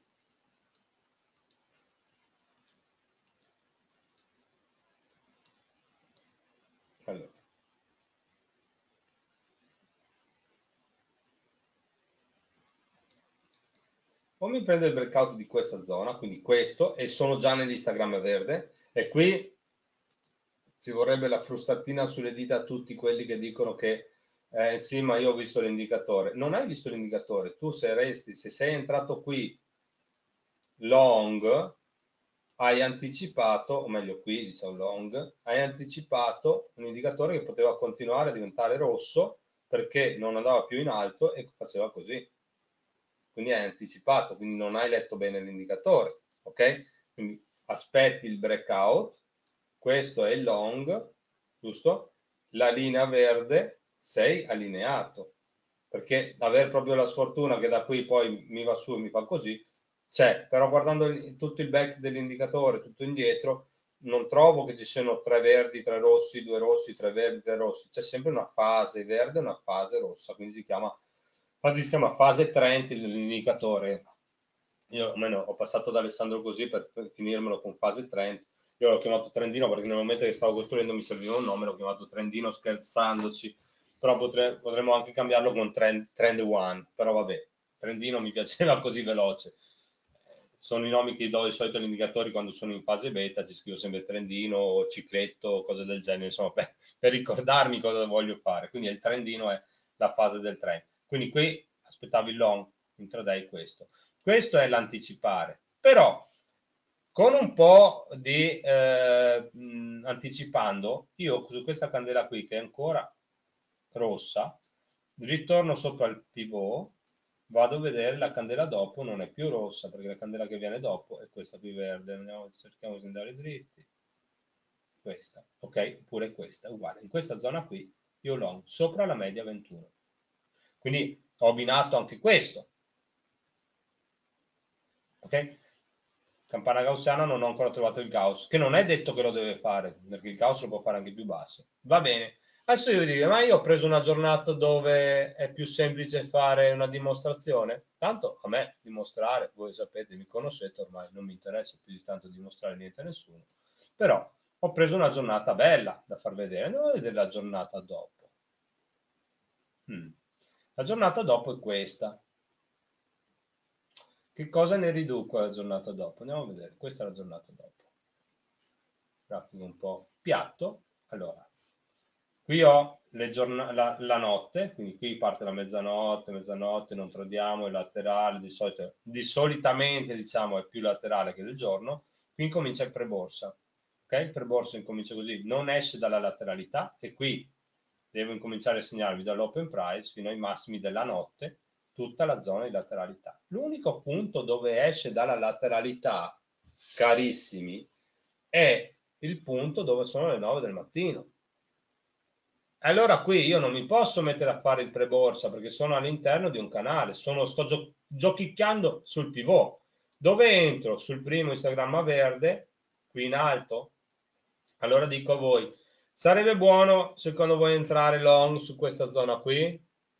[SPEAKER 1] allora, o mi prendo il breakout di questa zona, quindi questo, e sono già nell'Instagram verde, e qui ci vorrebbe la frustatina sulle dita a tutti quelli che dicono che eh, sì, ma io ho visto l'indicatore. Non hai visto l'indicatore, tu se resti, se sei entrato qui long, hai anticipato, o meglio qui diciamo long, hai anticipato un indicatore che poteva continuare a diventare rosso perché non andava più in alto e faceva così. Quindi hai anticipato, quindi non hai letto bene l'indicatore, ok? Quindi aspetti il breakout, questo è il long, giusto? La linea verde sei allineato, perché avere proprio la sfortuna che da qui poi mi va su e mi fa così, c'è, però guardando il- tutto il back dell'indicatore, tutto indietro, non trovo che ci siano tre verdi, tre rossi, due rossi, tre verdi, tre rossi, c'è sempre una fase verde e una fase rossa, quindi si chiama, infatti si chiama fase trend l'indicatore. Io almeno ho passato da Alessandro così per, per finirmelo con fase trend. Io l'ho chiamato Trendino perché nel momento che stavo costruendo mi serviva un nome, l'ho chiamato Trendino scherzandoci, però potre- potremmo anche cambiarlo con Trend, Trend One, però vabbè, Trendino mi piaceva così veloce. Sono i nomi che do di solito agli indicatori quando sono in fase beta, ci scrivo sempre Trendino, Cicletto, cose del genere, insomma, per, per ricordarmi cosa voglio fare. Quindi il Trendino è la fase del trend. Quindi qui aspettavo il long, intraday questo. Questo è l'anticipare, però con un po' di eh, mh, anticipando, io su questa candela qui che è ancora rossa, ritorno sopra il pivot, vado a vedere la candela dopo, non è più rossa perché la candela che viene dopo è questa qui verde. Andiamo, cerchiamo di andare dritti, questa, ok? Pure questa, uguale. In questa zona qui io long sopra la media ventuno. Quindi ho abbinato anche questo, ok? Campana gaussiana non ho ancora trovato il Gauss, che non è detto che lo deve fare, perché il Gauss lo può fare anche più basso. Va bene. Adesso io dico, ma io ho preso una giornata dove è più semplice fare una dimostrazione. Tanto a me dimostrare, voi sapete, mi conoscete ormai, non mi interessa più di tanto dimostrare niente a nessuno. Però ho preso una giornata bella da far vedere. Andiamo a vedere la giornata dopo. Mm. La giornata dopo è questa. Che cosa ne riduco la giornata dopo? Andiamo a vedere. Questa è la giornata dopo. grafico un po' piatto. Allora, qui ho le giorn- la, la notte, quindi qui parte la mezzanotte, mezzanotte, non troviamo il laterale, di solito, di solitamente diciamo è più laterale che del giorno, qui incomincia il preborsa, ok? Il preborsa incomincia così, non esce dalla lateralità e qui devo incominciare a segnarvi dall'open price fino ai massimi della notte, tutta la zona di lateralità. L'unico punto dove esce dalla lateralità, carissimi, è il punto dove sono le nove del mattino. Allora qui io non mi posso mettere a fare il pre-borsa perché sono all'interno di un canale, sono, sto gio giochicchiando sul pivot. Dove entro? Sul primo istagramma verde, qui in alto. Allora dico a voi, sarebbe buono secondo voi entrare long su questa zona qui?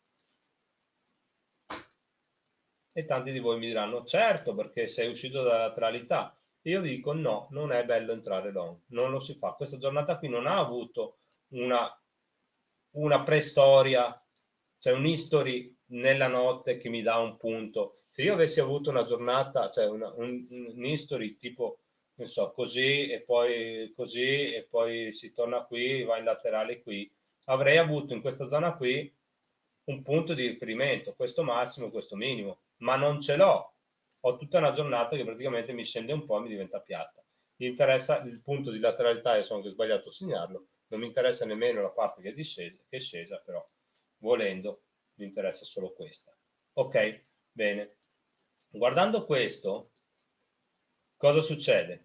[SPEAKER 1] E tanti di voi mi diranno, certo, perché sei uscito dalla lateralità. Io vi dico no, non è bello entrare long, non lo si fa. Questa giornata qui non ha avuto una una preistoria, cioè un history nella notte che mi dà un punto. Se io avessi avuto una giornata, cioè una, un, un history tipo, non so, così e poi così e poi si torna qui, va in laterale qui, avrei avuto in questa zona qui un punto di riferimento, questo massimo, questo minimo, ma non ce l'ho. Ho tutta una giornata che praticamente mi scende un po' e mi diventa piatta. Mi interessa il punto di lateralità, e sono che ho sbagliato a segnarlo, non mi interessa nemmeno la parte che è, discesa, che è scesa, però volendo mi interessa solo questa. Ok, bene. Guardando questo, cosa succede?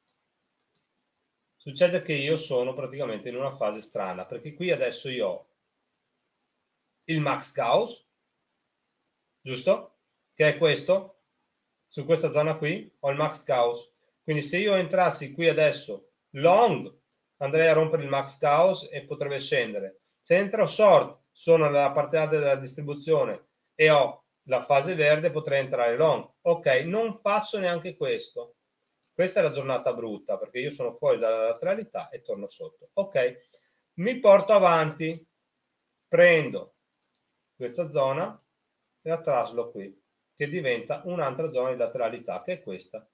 [SPEAKER 1] Succede che io sono praticamente in una fase strana, perché qui adesso io ho il max Gauss, giusto? Che è questo, su questa zona qui, ho il max Gauss. Quindi se io entrassi qui adesso long, andrei a rompere il max Gauss e potrebbe scendere. Se entro short, sono nella parte alta della distribuzione e ho la fase verde, potrei entrare long. Ok, non faccio neanche questo. Questa è la giornata brutta, perché io sono fuori dalla lateralità e torno sotto. Ok, mi porto avanti, prendo questa zona e la traslo qui, che diventa un'altra zona di lateralità, che è questa.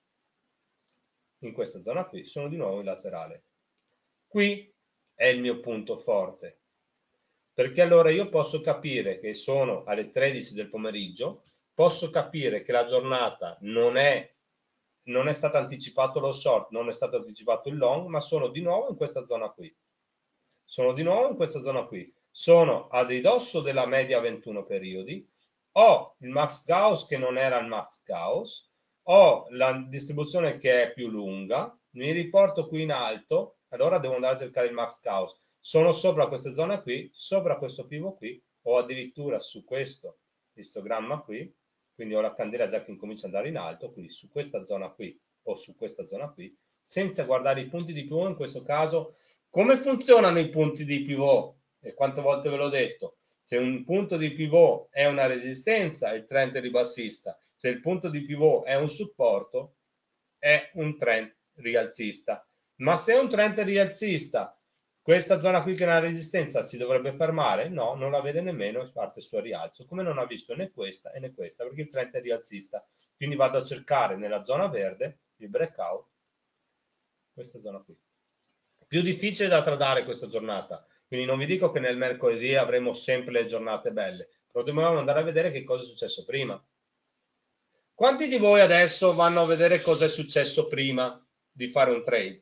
[SPEAKER 1] In questa zona qui sono di nuovo in laterale. Qui è il mio punto forte, perché allora io posso capire che sono alle tredici del pomeriggio, posso capire che la giornata non è, non è stato anticipato lo short, non è stato anticipato il long, ma sono di nuovo in questa zona qui. Sono di nuovo in questa zona qui. Sono a ridosso della media ventuno periodi, ho il max Gauss che non era il max Gauss, ho la distribuzione che è più lunga, mi riporto qui in alto, allora devo andare a cercare il max Gauss. Sono sopra questa zona qui, sopra questo pivot qui, o addirittura su questo histogramma qui, quindi ho la candela già che incomincia ad andare in alto, quindi su questa zona qui o su questa zona qui, senza guardare i punti di pivot in questo caso. Come funzionano i punti di pivot? E quante volte ve l'ho detto? Se un punto di pivot è una resistenza, il trend è ribassista. Se il punto di pivot è un supporto, è un trend rialzista. Ma se è un trend rialzista, questa zona qui che è una resistenza si dovrebbe fermare? No, non la vede nemmeno e parte su a rialzo, come non ha visto né questa né questa, perché il trend è rialzista. Quindi vado a cercare nella zona verde il breakout, questa zona qui. Più difficile da tradare questa giornata, quindi non vi dico che nel mercoledì avremo sempre le giornate belle, però dobbiamo andare a vedere che cosa è successo prima. Quanti di voi adesso vanno a vedere cosa è successo prima di fare un trade?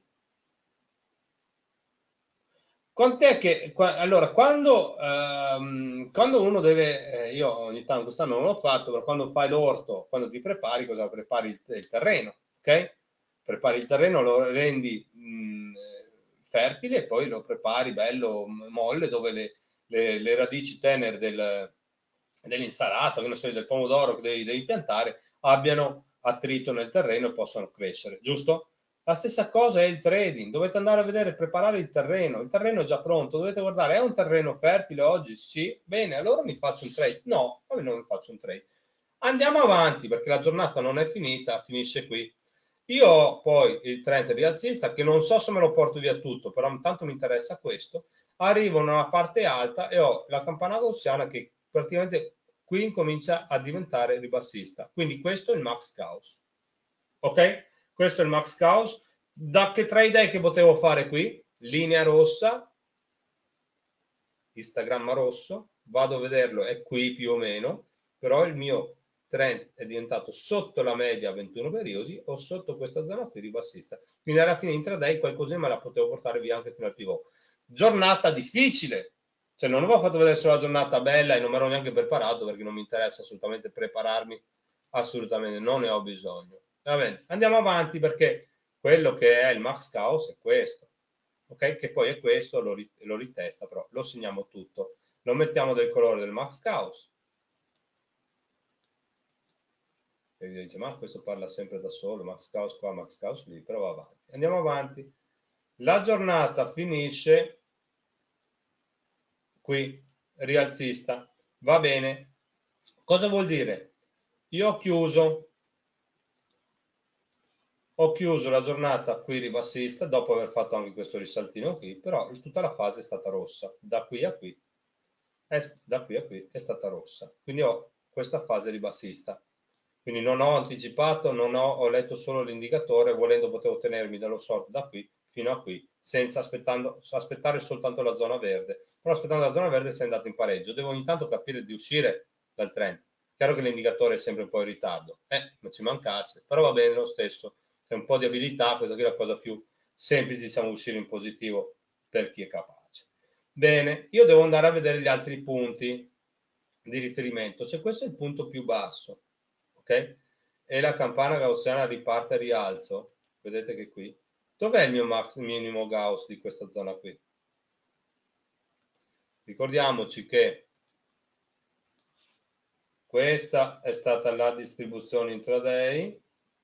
[SPEAKER 1] Quant'è che, qua- allora, quando, ehm, quando uno deve, eh, io ogni tanto quest'anno non l'ho fatto, però quando fai l'orto, quando ti prepari, cosa prepari il, il terreno, ok? Prepari il terreno, lo rendi mh, fertile e poi lo prepari bello molle dove le, le- le radici tenere del- dell'insalata, che non so, del pomodoro che devi, devi piantare, abbiano attrito nel terreno e possano crescere, giusto? La stessa cosa è il trading, dovete andare a vedere, preparare il terreno, il terreno è già pronto, dovete guardare, è un terreno fertile oggi? Sì, bene, allora mi faccio un trade. No, come non mi faccio un trade? Andiamo avanti perché la giornata non è finita, finisce qui. Io ho poi il trend rialzista che non so se me lo porto via tutto, però intanto mi interessa questo. Arrivo nella parte alta e ho la campana gaussiana che praticamente qui incomincia a diventare ribassista. Quindi questo è il max Gauss. Ok? Questo è il max Gauss. Da che trade è che potevo fare qui? Linea rossa, istagramma rosso, vado a vederlo, è qui più o meno, però il mio trend è diventato sotto la media a ventuno periodi o sotto questa zona qui di bassista. Quindi alla fine intraday qualcosina me la potevo portare via anche fino al pivot. Giornata difficile, cioè non avevo fatto vedere solo la giornata bella e non mi ero neanche preparato perché non mi interessa assolutamente prepararmi, assolutamente non ne ho bisogno. Va bene, andiamo avanti perché quello che è il max chaos è questo, ok? Che poi è questo, lo, lo ritesta, però lo segniamo tutto. Lo mettiamo del colore del max chaos. E dice, ma questo parla sempre da solo, max chaos qua, max chaos lì, però va avanti. Andiamo avanti. La giornata finisce qui, rialzista. Va bene. Cosa vuol dire? Io ho chiuso Ho chiuso la giornata qui ribassista dopo aver fatto anche questo risaltino qui, però tutta la fase è stata rossa, da qui a qui, è, da qui a qui è stata rossa. Quindi ho questa fase ribassista. Quindi non ho anticipato, non ho, ho letto solo l'indicatore, volendo potevo tenermi dallo short da qui fino a qui, senza aspettare soltanto la zona verde. Però aspettando la zona verde sei andato in pareggio. Devo ogni tanto capire di uscire dal trend. Chiaro che l'indicatore è sempre un po' in ritardo, eh, ma ci mancasse, però va bene lo stesso. C'è un po' di abilità, questa qui è la cosa più semplice, diciamo, uscire in positivo per chi è capace. Bene, io devo andare a vedere gli altri punti di riferimento. Se questo è il punto più basso, ok? E la campana gaussiana riparte a rialzo, vedete che qui, dov'è il mio max minimo Gauss di questa zona qui? Ricordiamoci che questa è stata la distribuzione intraday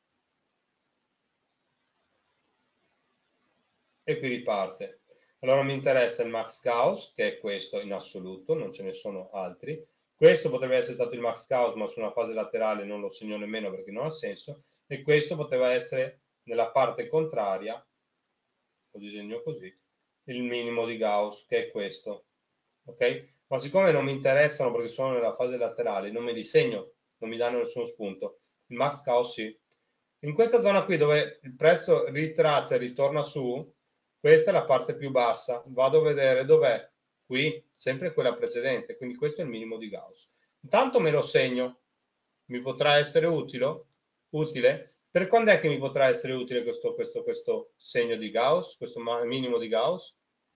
[SPEAKER 1] e qui riparte. Allora mi interessa il max Gauss, che è questo in assoluto, non ce ne sono altri. Questo potrebbe essere stato il max Gauss, ma su una fase laterale non lo segno nemmeno perché non ha senso. E questo poteva essere nella parte contraria, lo disegno così, il minimo di Gauss, che è questo. Ok? Ma siccome non mi interessano perché sono nella fase laterale, non me li segno, non mi danno nessuno spunto. Il max Gauss sì. In questa zona qui dove il prezzo ritrazza e ritorna su, questa è la parte più bassa. Vado a vedere dov'è. Qui, sempre quella precedente, quindi questo è il minimo di Gauss. Intanto me lo segno. Mi potrà essere utile? Utile? Per quando è che mi potrà essere utile questo, questo, questo segno di Gauss, questo minimo di Gauss?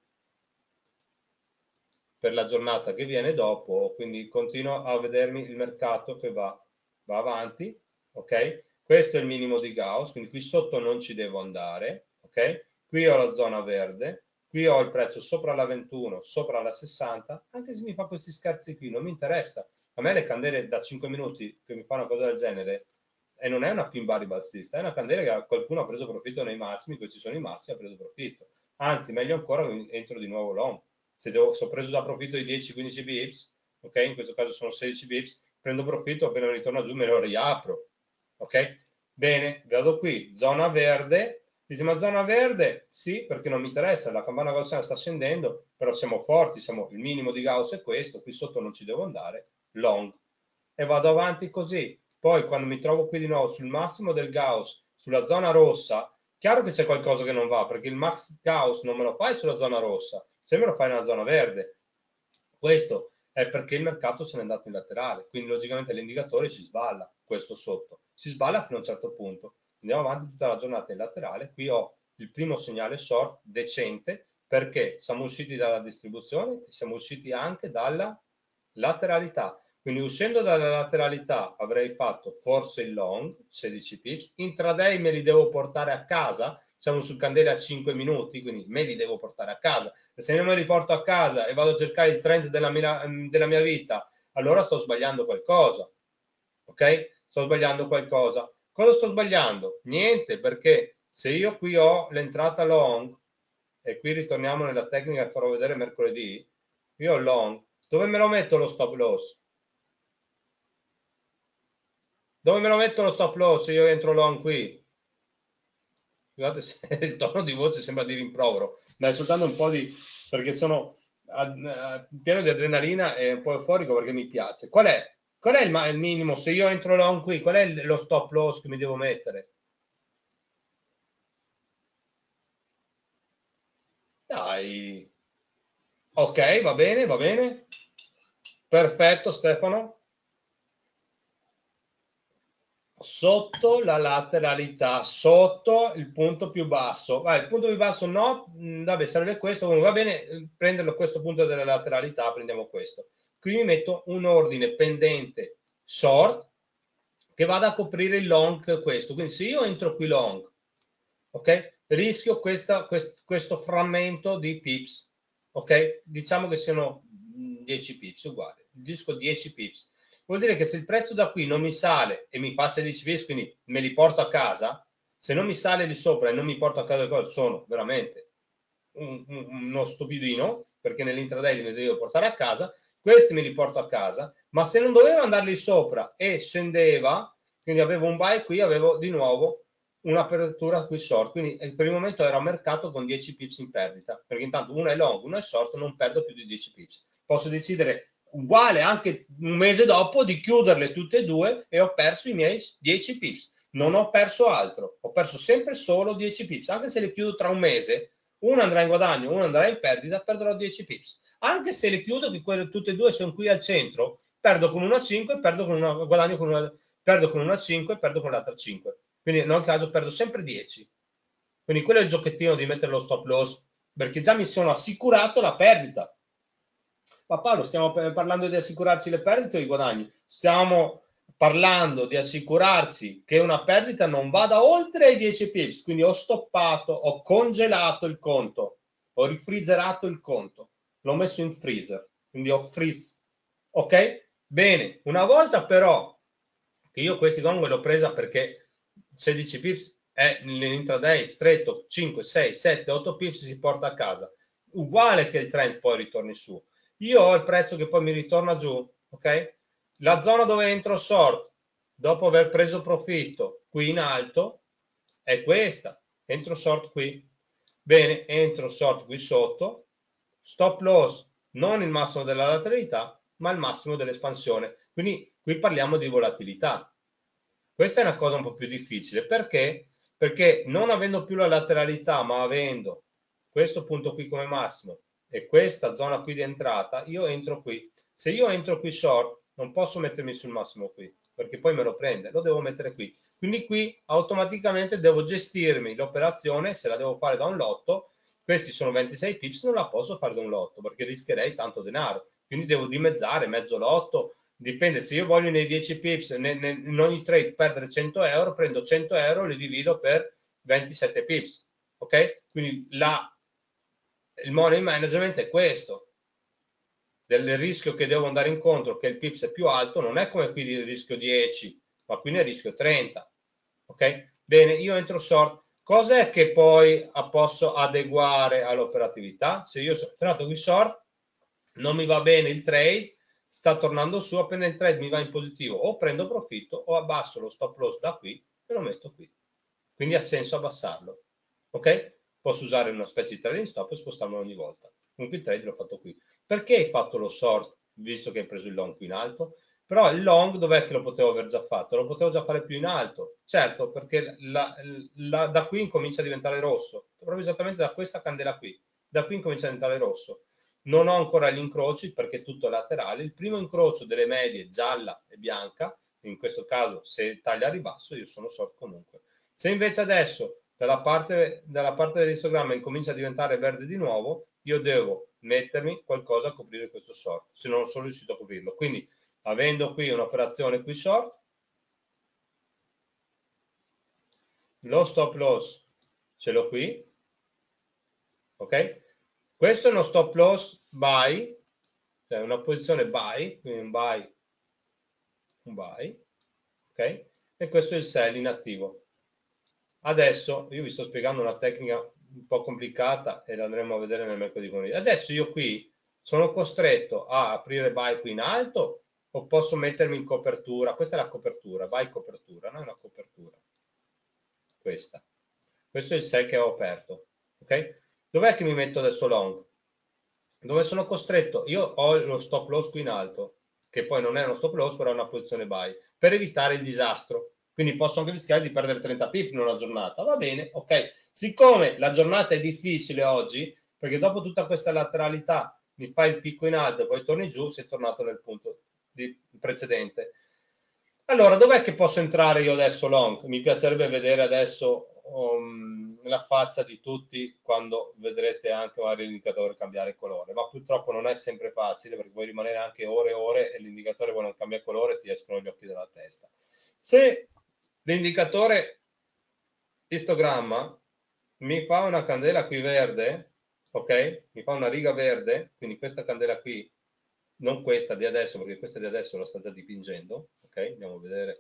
[SPEAKER 1] Per la giornata che viene dopo, quindi continuo a vedermi il mercato che va, va avanti, ok? Questo è il minimo di Gauss, quindi qui sotto non ci devo andare, ok? Qui ho la zona verde, qui ho il prezzo sopra la ventuno, sopra la sessanta, anche se mi fa questi scherzi qui, non mi interessa. A me le candele da cinque minuti che mi fanno una cosa del genere, e non è una pin bar ribassista, è una candela che qualcuno ha preso profitto nei massimi, questi sono i massimi, ha preso profitto. Anzi, meglio ancora, entro di nuovo long. Se devo, se ho preso da profitto di dieci quindici bips, ok? In questo caso sono sedici bips, prendo profitto, appena ritorno giù me lo riapro, ok? Bene, vado qui, zona verde. Dice, ma zona verde? Sì, perché non mi interessa, la campana gaussiana sta scendendo, però siamo forti, siamo, il minimo di Gauss è questo, qui sotto non ci devo andare, long. E vado avanti così. Poi quando mi trovo qui di nuovo sul massimo del Gauss, sulla zona rossa, chiaro che c'è qualcosa che non va, perché il max Gauss non me lo fai sulla zona rossa, se me lo fai nella zona verde. Questo è perché il mercato se n'è andato in laterale, quindi logicamente l'indicatore ci sballa, questo sotto. Si sballa fino a un certo punto. Andiamo avanti tutta la giornata in laterale, qui ho il primo segnale short decente, perché siamo usciti dalla distribuzione e siamo usciti anche dalla lateralità. Quindi uscendo dalla lateralità avrei fatto forse il long, sedici pips, intraday me li devo portare a casa, siamo su candele a cinque minuti, quindi me li devo portare a casa. E se non me li porto a casa e vado a cercare il trend della mia, della mia vita, allora sto sbagliando qualcosa. Ok? Sto sbagliando qualcosa. Cosa sto sbagliando? Niente, perché se io qui ho l'entrata long, e qui ritorniamo nella tecnica che farò vedere mercoledì, io ho long, dove me lo metto lo stop loss? Dove me lo metto lo stop loss se io entro long qui? Scusate se il tono di voce sembra di rimprovero, ma è soltanto un po' di... perché sono a, a, pieno di adrenalina e un po' euforico perché mi piace. Qual è? Qual è il, il minimo? Se io entro long qui, qual è lo stop loss che mi devo mettere? Dai. Ok, va bene, va bene. Perfetto, Stefano. Sotto la lateralità, sotto il punto più basso. Vai, il punto più basso no, mh, vabbè, serve questo, comunque va bene, eh, prenderlo questo punto della lateralità, prendiamo questo. Qui mi metto un ordine pendente short che vada a coprire il long questo. Quindi se io entro qui long, ok? Rischio questa, quest, questo frammento di pips, ok? Diciamo che siano mh, dieci pips, uguale. Disco dieci pips. Vuol dire che se il prezzo da qui non mi sale e mi fa sedici pips, quindi me li porto a casa, se non mi sale di sopra e non mi porto a casa le cose, sono veramente un, un, uno stupidino, perché nell'intraday li devo portare a casa, questi me li porto a casa, ma se non dovevo andarli sopra e scendeva, quindi avevo un buy qui, avevo di nuovo un'apertura qui short, quindi per il momento ero a mercato con dieci pips in perdita, perché intanto uno è long, uno è short, non perdo più di dieci pips. Posso decidere uguale anche un mese dopo di chiuderle tutte e due e ho perso i miei dieci pips. Non ho perso altro, ho perso sempre solo dieci pips, anche se le chiudo tra un mese, una andrà in guadagno, una andrà in perdita, perderò dieci pips. Anche se le chiudo, che quelle, tutte e due sono qui al centro, perdo con una cinque, perdo con una, guadagno con una, perdo con una cinque, perdo con l'altra cinque. Quindi in ogni caso perdo sempre dieci. Quindi quello è il giochettino di mettere lo stop loss, perché già mi sono assicurato la perdita. Ma Paolo, stiamo parlando di assicurarsi le perdite o i guadagni? Stiamo parlando di assicurarsi che una perdita non vada oltre i dieci pips, quindi ho stoppato, ho congelato il conto, ho rifrigerato il conto, l'ho messo in freezer, quindi ho freeze. Ok? Bene, una volta però che io questi gong l'ho presa perché sedici pips è nell'intraday stretto, cinque, sei, sette, otto pips si porta a casa, uguale che il trend poi ritorni su. Io ho il prezzo che poi mi ritorna giù, ok? La zona dove entro short, dopo aver preso profitto qui in alto, è questa. Entro short qui. Bene, entro short qui sotto. Stop loss, non il massimo della lateralità, ma il massimo dell'espansione. Quindi qui parliamo di volatilità. Questa è una cosa un po' più difficile. Perché? Perché non avendo più la lateralità, ma avendo questo punto qui come massimo e questa zona qui di entrata, io entro qui. Se io entro qui short, non posso mettermi sul massimo qui, perché poi me lo prende, lo devo mettere qui. Quindi qui automaticamente devo gestirmi l'operazione, se la devo fare da un lotto, questi sono ventisei pips, non la posso fare da un lotto, perché rischierei tanto denaro. Quindi devo dimezzare mezzo lotto, dipende, se io voglio nei dieci pips, ne, ne, in ogni trade perdere cento euro, prendo cento euro, li divido per ventisette pips, ok? Quindi la il money management è questo, del rischio che devo andare incontro, che il pips è più alto, non è come qui il rischio dieci, ma qui ne rischio trenta, ok? Bene, io entro short, cos'è che poi posso adeguare all'operatività? Se io sono entrato qui short, non mi va bene il trade, sta tornando su, appena il trade mi va in positivo, o prendo profitto o abbasso lo stop loss da qui e lo metto qui. Quindi ha senso abbassarlo, ok? Posso usare una specie di trading stop e spostarlo ogni volta. Comunque il trade l'ho fatto qui. Perché hai fatto lo short, visto che hai preso il long qui in alto? Però il long dov'è che lo potevo aver già fatto? Lo potevo già fare più in alto. Certo, perché la, la, da qui incomincia a diventare rosso. Proprio esattamente da questa candela qui. Da qui incomincia a diventare rosso. Non ho ancora gli incroci perché tutto è laterale. Il primo incrocio delle medie gialla e bianca, in questo caso se taglia a ribasso io sono short comunque. Se invece adesso dalla parte, dalla parte dell'istogramma incomincia a diventare verde di nuovo, io devo mettermi qualcosa a coprire questo short, se non sono riuscito a coprirlo. Quindi, avendo qui un'operazione qui short, lo stop loss ce l'ho qui, ok? Questo è uno stop loss buy, cioè una posizione buy, quindi un buy, un buy, ok? E questo è il sell in attivo. Adesso io vi sto spiegando una tecnica un po' complicata e la andremo a vedere nel mercato di commodity. Adesso io qui sono costretto a aprire buy qui in alto o posso mettermi in copertura? Questa è la copertura, buy copertura, no? È una copertura. Questa. Questo è il sell che ho aperto. Ok? Dov'è che mi metto adesso long? Dove sono costretto? Io ho lo stop loss qui in alto, che poi non è uno stop loss, però è una posizione buy, per evitare il disastro. Quindi posso anche rischiare di perdere trenta pip in una giornata. Va bene, ok. Siccome la giornata è difficile oggi, perché dopo tutta questa lateralità mi fai il picco in alto e poi torni giù, sei tornato nel punto di precedente. Allora, dov'è che posso entrare io adesso long? Mi piacerebbe vedere adesso um, la faccia di tutti quando vedrete anche magari l'indicatore cambiare colore, ma purtroppo non è sempre facile perché puoi rimanere anche ore e ore e l'indicatore quando non cambia colore ti escono gli occhi dalla testa. Se l'indicatore istogramma mi fa una candela qui verde, ok? Mi fa una riga verde, quindi questa candela qui, non questa di adesso, perché questa di adesso la sta già dipingendo, ok? Andiamo a vedere.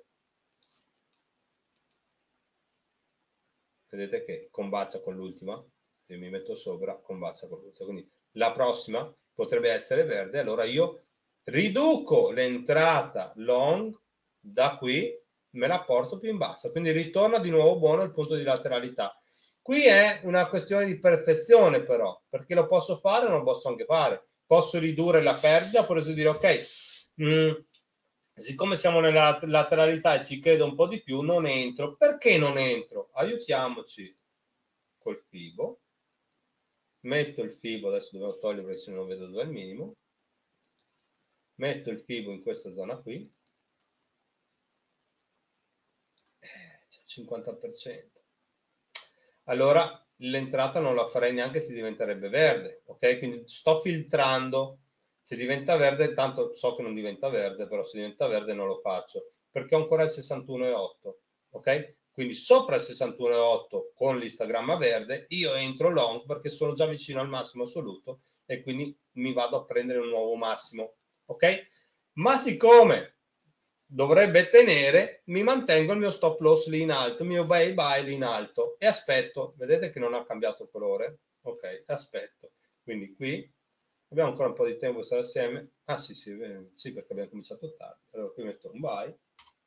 [SPEAKER 1] Vedete che combacia con l'ultima, se mi metto sopra, combacia con l'ultima. Quindi la prossima potrebbe essere verde, allora io riduco l'entrata long da qui, me la porto più in bassa, quindi ritorna di nuovo buono il punto di lateralità. Qui è una questione di perfezione però, perché lo posso fare o non lo posso anche fare. Posso ridurre la perdita, per esempio dire ok, mh, siccome siamo nella lateralità e ci credo un po' di più, non entro. Perché non entro? Aiutiamoci col fibo. Metto il fibo, adesso devo togliere perché se non vedo dove è il minimo. Metto il fibo in questa zona qui. C'è il cinquanta per cento. Allora l'entrata non la farei neanche se diventerebbe verde, ok? Quindi sto filtrando. Se diventa verde, tanto so che non diventa verde, però se diventa verde non lo faccio, perché ho ancora il sessantuno virgola otto, ok? Quindi sopra il sessantuno virgola otto con l'istagramma verde, io entro long perché sono già vicino al massimo assoluto e quindi mi vado a prendere un nuovo massimo, ok? Ma siccome dovrebbe tenere, mi mantengo il mio stop loss lì in alto, il mio buy buy lì in alto e aspetto, vedete che non ha cambiato colore? Ok, aspetto. Quindi qui abbiamo ancora un po' di tempo per stare assieme. Ah sì, sì, sì, perché abbiamo cominciato tardi. Allora qui metto un buy.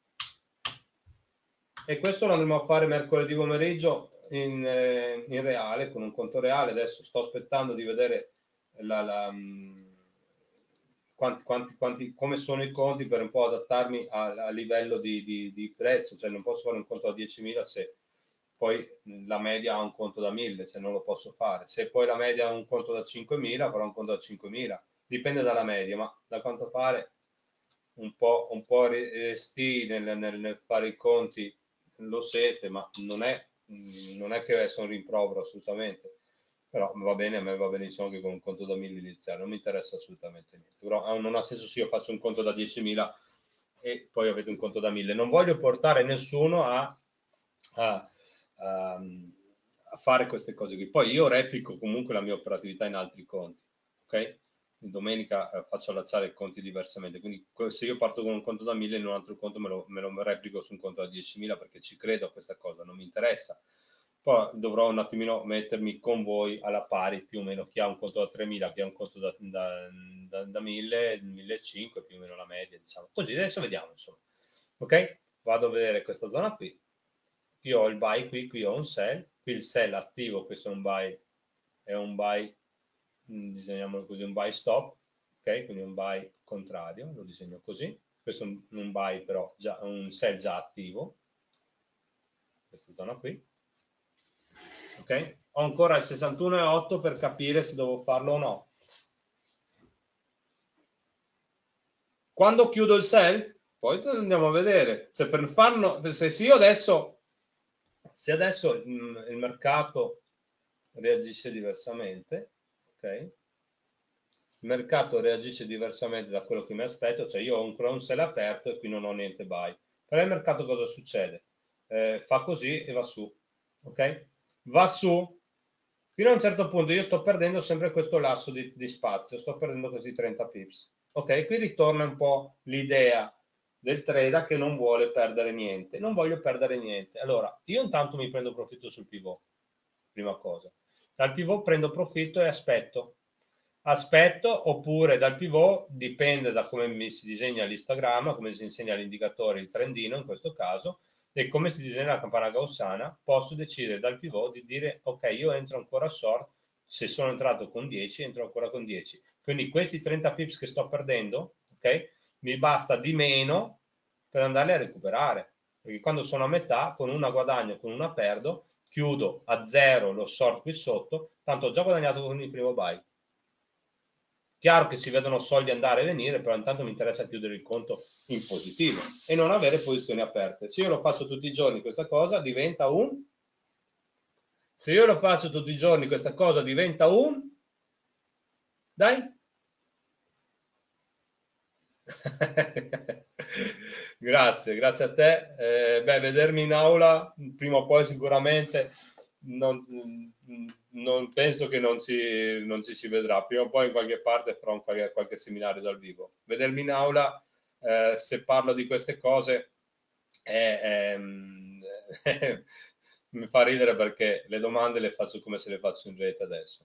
[SPEAKER 1] E questo lo andremo a fare mercoledì pomeriggio in, eh, in reale, con un conto reale. Adesso sto aspettando di vedere la, la, mh, quanti, quanti, quanti, come sono i conti per un po' adattarmi a, a livello di, di, di prezzo. Cioè non posso fare un conto a diecimila se poi la media ha un conto da mille, cioè non lo posso fare. Se poi la media ha un conto da cinquemila, farò un conto da cinquemila. Dipende dalla media, ma da quanto pare un po', un po' resti nel, nel, nel fare i conti lo siete, ma non è, non è che sono rimprovero assolutamente, però va bene, a me va benissimo anche con un conto da mille iniziale, non mi interessa assolutamente niente, però non ha senso se io faccio un conto da diecimila e poi avete un conto da mille, non voglio portare nessuno a, a, a, a fare queste cose qui, poi io replico comunque la mia operatività in altri conti, ok? Domenica eh, faccio allacciare i conti diversamente, quindi se io parto con un conto da mille in un altro conto me lo, me lo replico su un conto da diecimila perché ci credo a questa cosa, non mi interessa. Poi dovrò un attimino mettermi con voi alla pari più o meno, chi ha un conto da tremila, chi ha un conto da, da, da, da mille, millecinquecento più o meno la media, diciamo. Così adesso vediamo, insomma. Ok? Vado a vedere questa zona qui. Io ho il buy qui, qui ho un sell, qui il sell attivo, questo è un buy, è un buy, disegniamolo così, un buy stop, ok? Quindi un buy contrario, lo disegno così. Questo è un, un buy però, già, un sell già attivo, questa zona qui, ok? Ho ancora il sessantuno virgola otto per capire se devo farlo o no. Quando chiudo il sell, poi andiamo a vedere. Cioè per farlo, se io adesso, se adesso il, il mercato reagisce diversamente, ok? Il mercato reagisce diversamente da quello che mi aspetto, cioè io ho un crown sell aperto e qui non ho niente buy. Però il mercato cosa succede? Eh, fa così e va su, ok? Va su, fino a un certo punto io sto perdendo sempre questo lasso di, di spazio, sto perdendo questi trenta pips, ok? Qui ritorna un po' l'idea del trader che non vuole perdere niente, non voglio perdere niente. Allora, io intanto mi prendo profitto sul pivot, prima cosa. Dal pivot prendo profitto e aspetto. Aspetto oppure dal pivot, dipende da come mi si disegna l'istagramma, come si insegna l'indicatore, il trendino in questo caso, e come si disegna la campana gaussiana, posso decidere dal pivot di dire ok, io entro ancora short, se sono entrato con dieci, entro ancora con dieci. Quindi questi trenta pips che sto perdendo, ok, mi basta di meno per andarli a recuperare, perché quando sono a metà, con una guadagno, con una perdo, chiudo a zero lo short qui sotto, tanto ho già guadagnato con il primo buy. Chiaro che si vedono soldi andare e venire, però intanto mi interessa chiudere il conto in positivo e non avere posizioni aperte. Se io lo faccio tutti i giorni questa cosa diventa un... Se io lo faccio tutti i giorni questa cosa diventa un... Dai? Grazie, grazie a te. Eh, beh, vedermi in aula prima o poi sicuramente non, non penso che non ci, non ci si vedrà. Prima o poi in qualche parte farò un qualche, qualche seminario dal vivo. Vedermi in aula, eh, se parlo di queste cose, è- è- mi fa ridere perché le domande le faccio come se le faccio in rete adesso.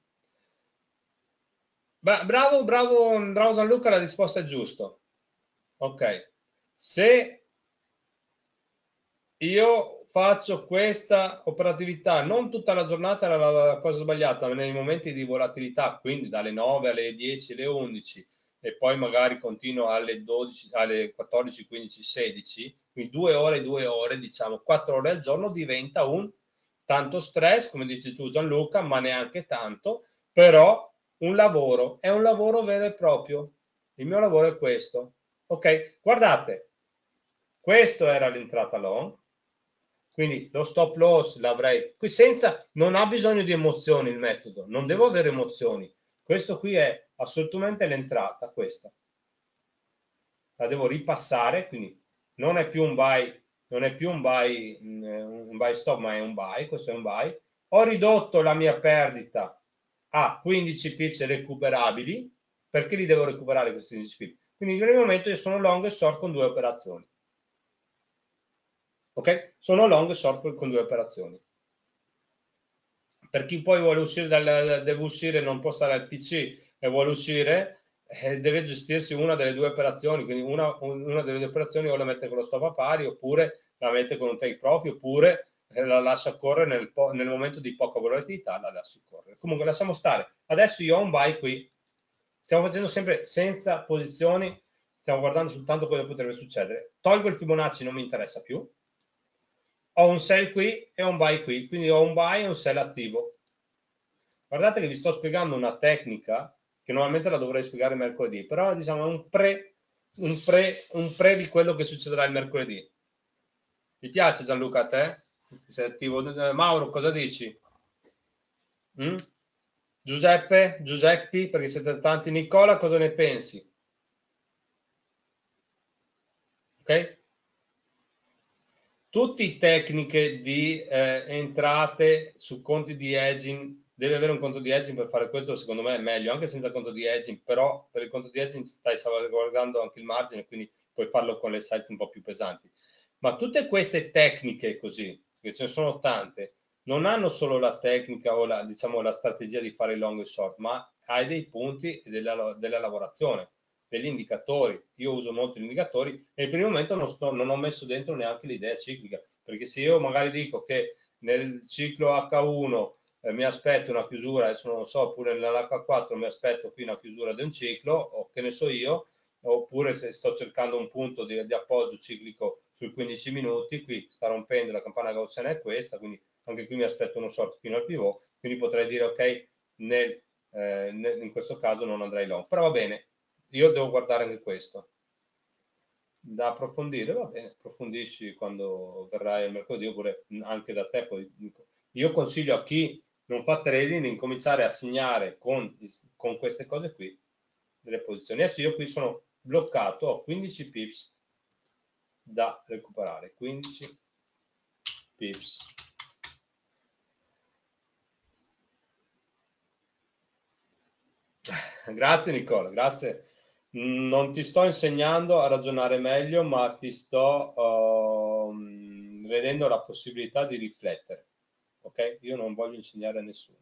[SPEAKER 1] Bra- bravo, bravo, bravo Gianluca, la risposta è giusta. Ok, se io faccio questa operatività, non tutta la giornata era la, la cosa sbagliata, ma nei momenti di volatilità, quindi dalle nove alle dieci, alle undici e poi magari continuo alle dodici, alle quattordici, quindici, sedici, quindi due ore, due ore, diciamo quattro ore al giorno diventa un tanto stress, come dici tu Gianluca, ma neanche tanto, però un lavoro, è un lavoro vero e proprio. Il mio lavoro è questo. Ok, guardate, questo era l'entrata long, quindi lo stop loss l'avrei qui senza, non ha bisogno di emozioni il metodo, non devo avere emozioni. Questo qui è assolutamente l'entrata, questa. La devo ripassare, quindi non è più un buy, non è più un buy, un buy stop, ma è un buy, questo è un buy. Ho ridotto la mia perdita a quindici pips recuperabili, perché li devo recuperare questi quindici pips? Quindi in quel momento io sono long e short con due operazioni. Ok? Sono long e short con due operazioni. Per chi poi vuole uscire dal, deve uscire, non può stare al P C e vuole uscire, eh, deve gestirsi una delle due operazioni, quindi una, una delle due operazioni o la mette con lo stop a pari, oppure la mette con un take profit, oppure eh, la lascia correre nel, nel momento di poca volatilità, la lascia correre. Comunque lasciamo stare. Adesso io ho un buy qui, stiamo facendo sempre senza posizioni, stiamo guardando soltanto cosa potrebbe succedere. Tolgo il Fibonacci, non mi interessa più. Ho un sell qui e un buy qui, quindi ho un buy e un sell attivo. Guardate che vi sto spiegando una tecnica che normalmente la dovrei spiegare mercoledì, però diciamo è un pre, un pre, un pre di quello che succederà il mercoledì. Ti piace Gianluca a te? Sei attivo? Mauro, cosa dici? Mm? Giuseppe? Giuseppi? Perché siete tanti. Nicola, cosa ne pensi? Ok? Tutte le tecniche di eh, entrate su conti di hedging, devi avere un conto di hedging per fare questo, secondo me è meglio, anche senza conto di hedging, però per il conto di hedging stai salvaguardando anche il margine, quindi puoi farlo con le size un po' più pesanti. Ma tutte queste tecniche così, che ce ne sono tante, non hanno solo la tecnica o la, diciamo, la strategia di fare long e short, ma hai dei punti della, della lavorazione, degli indicatori. Io uso molto gli indicatori e per il momento non, sto, non ho messo dentro neanche l'idea ciclica, perché se io magari dico che nel ciclo H uno eh, mi aspetto una chiusura, adesso non lo so, oppure nell'H quattro mi aspetto qui una chiusura di un ciclo, o che ne so io, oppure se sto cercando un punto di, di appoggio ciclico sui quindici minuti, qui sta rompendo la campana gaussiana è questa, quindi anche qui mi aspetto uno short fino al pivot, quindi potrei dire ok, nel, eh, nel, in questo caso non andrei long, però va bene, io devo guardare anche questo. Da approfondire, va bene, approfondisci quando verrai al mercoledì oppure anche da te. Poi, io consiglio a chi non fa trading di incominciare a segnare con, con queste cose qui delle posizioni. Adesso io qui sono bloccato, ho quindici pips da recuperare, quindici pips. Grazie Nicola, grazie. Non ti sto insegnando a ragionare meglio, ma ti sto uh, vedendo la possibilità di riflettere. Ok? Io non voglio insegnare a nessuno.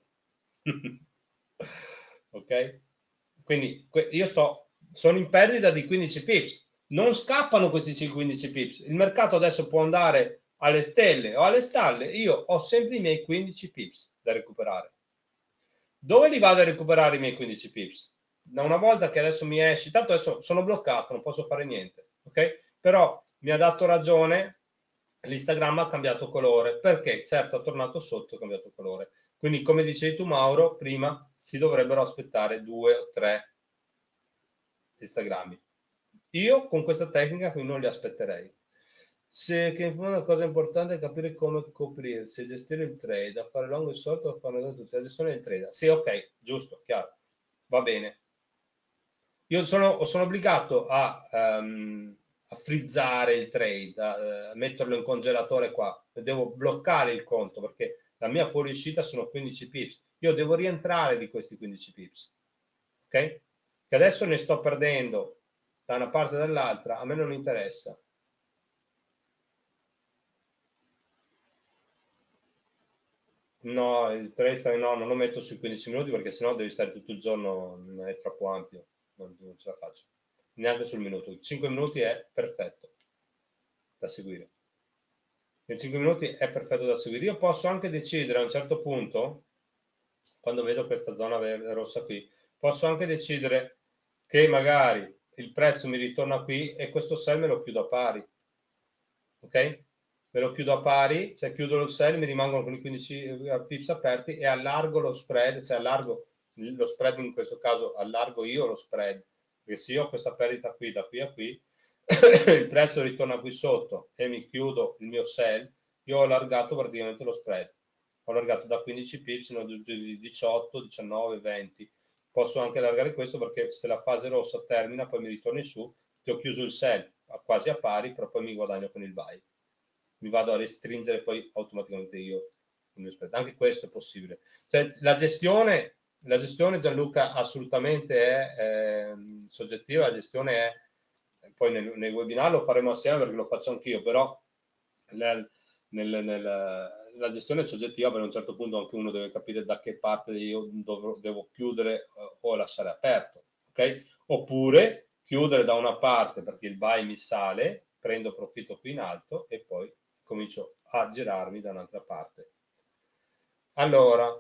[SPEAKER 1] Ok? Quindi io sto, sono in perdita di quindici pips. Non scappano questi quindici pips. Il mercato adesso può andare alle stelle o alle stalle. Io ho sempre i miei quindici pips da recuperare. Dove li vado a recuperare i miei quindici pips? Da una volta che adesso mi esci, tanto adesso sono bloccato, non posso fare niente, ok? Però mi ha dato ragione l'Instagram ha cambiato colore, perché certo è tornato sotto, ha cambiato colore. Quindi come dicevi tu Mauro, prima si dovrebbero aspettare due o tre Instagrammi. Io con questa tecnica qui non li aspetterei. Se che in fondo una cosa importante è capire come coprirsi, gestire il trade, a fare long e short o a fare tutti, la gestione del trade. Sì, ok, giusto, chiaro, va bene. Io sono, sono obbligato a, ehm, a frizzare il trade, a, eh, metterlo in congelatore qua, devo bloccare il conto perché la mia fuoriuscita sono quindici pips. Io devo rientrare di questi quindici pips, ok? Che adesso ne sto perdendo da una parte o dall'altra, a me non interessa. No, il trade no, non lo metto sui quindici minuti perché sennò devi stare tutto il giorno, mm, è troppo ampio, non, non ce la faccio. Neanche sul minuto. cinque minuti è perfetto da seguire. In cinque minuti è perfetto da seguire. Io posso anche decidere a un certo punto, quando vedo questa zona verde, rossa qui, posso anche decidere che magari il prezzo mi ritorna qui e questo sell me lo chiudo a pari. Ok? Me lo chiudo a pari, cioè chiudo il sell, mi rimangono con i quindici pips aperti e allargo lo spread, cioè allargo lo spread in questo caso, allargo io lo spread, perché se io ho questa perdita qui da qui a qui, il prezzo ritorna qui sotto e mi chiudo il mio sell, io ho allargato praticamente lo spread. Ho allargato da quindici pips fino a diciotto, diciannove, venti. Posso anche allargare questo perché se la fase rossa termina, poi mi ritorni su, ti ho chiuso il sell quasi a pari, però poi mi guadagno con il buy. Mi vado a restringere poi automaticamente io il mio spread. Anche questo è possibile. Cioè, la gestione, la gestione Gianluca assolutamente è eh, soggettiva, la gestione è poi nel, nei webinar lo faremo assieme perché lo faccio anch'io, però nel, nel, nel, la gestione è soggettiva perché a un certo punto anche uno deve capire da che parte io dovrò, devo chiudere eh, o lasciare aperto, ok? Oppure chiudere da una parte perché il buy mi sale, prendo profitto qui in alto e poi comincio a girarmi da un'altra parte. Allora,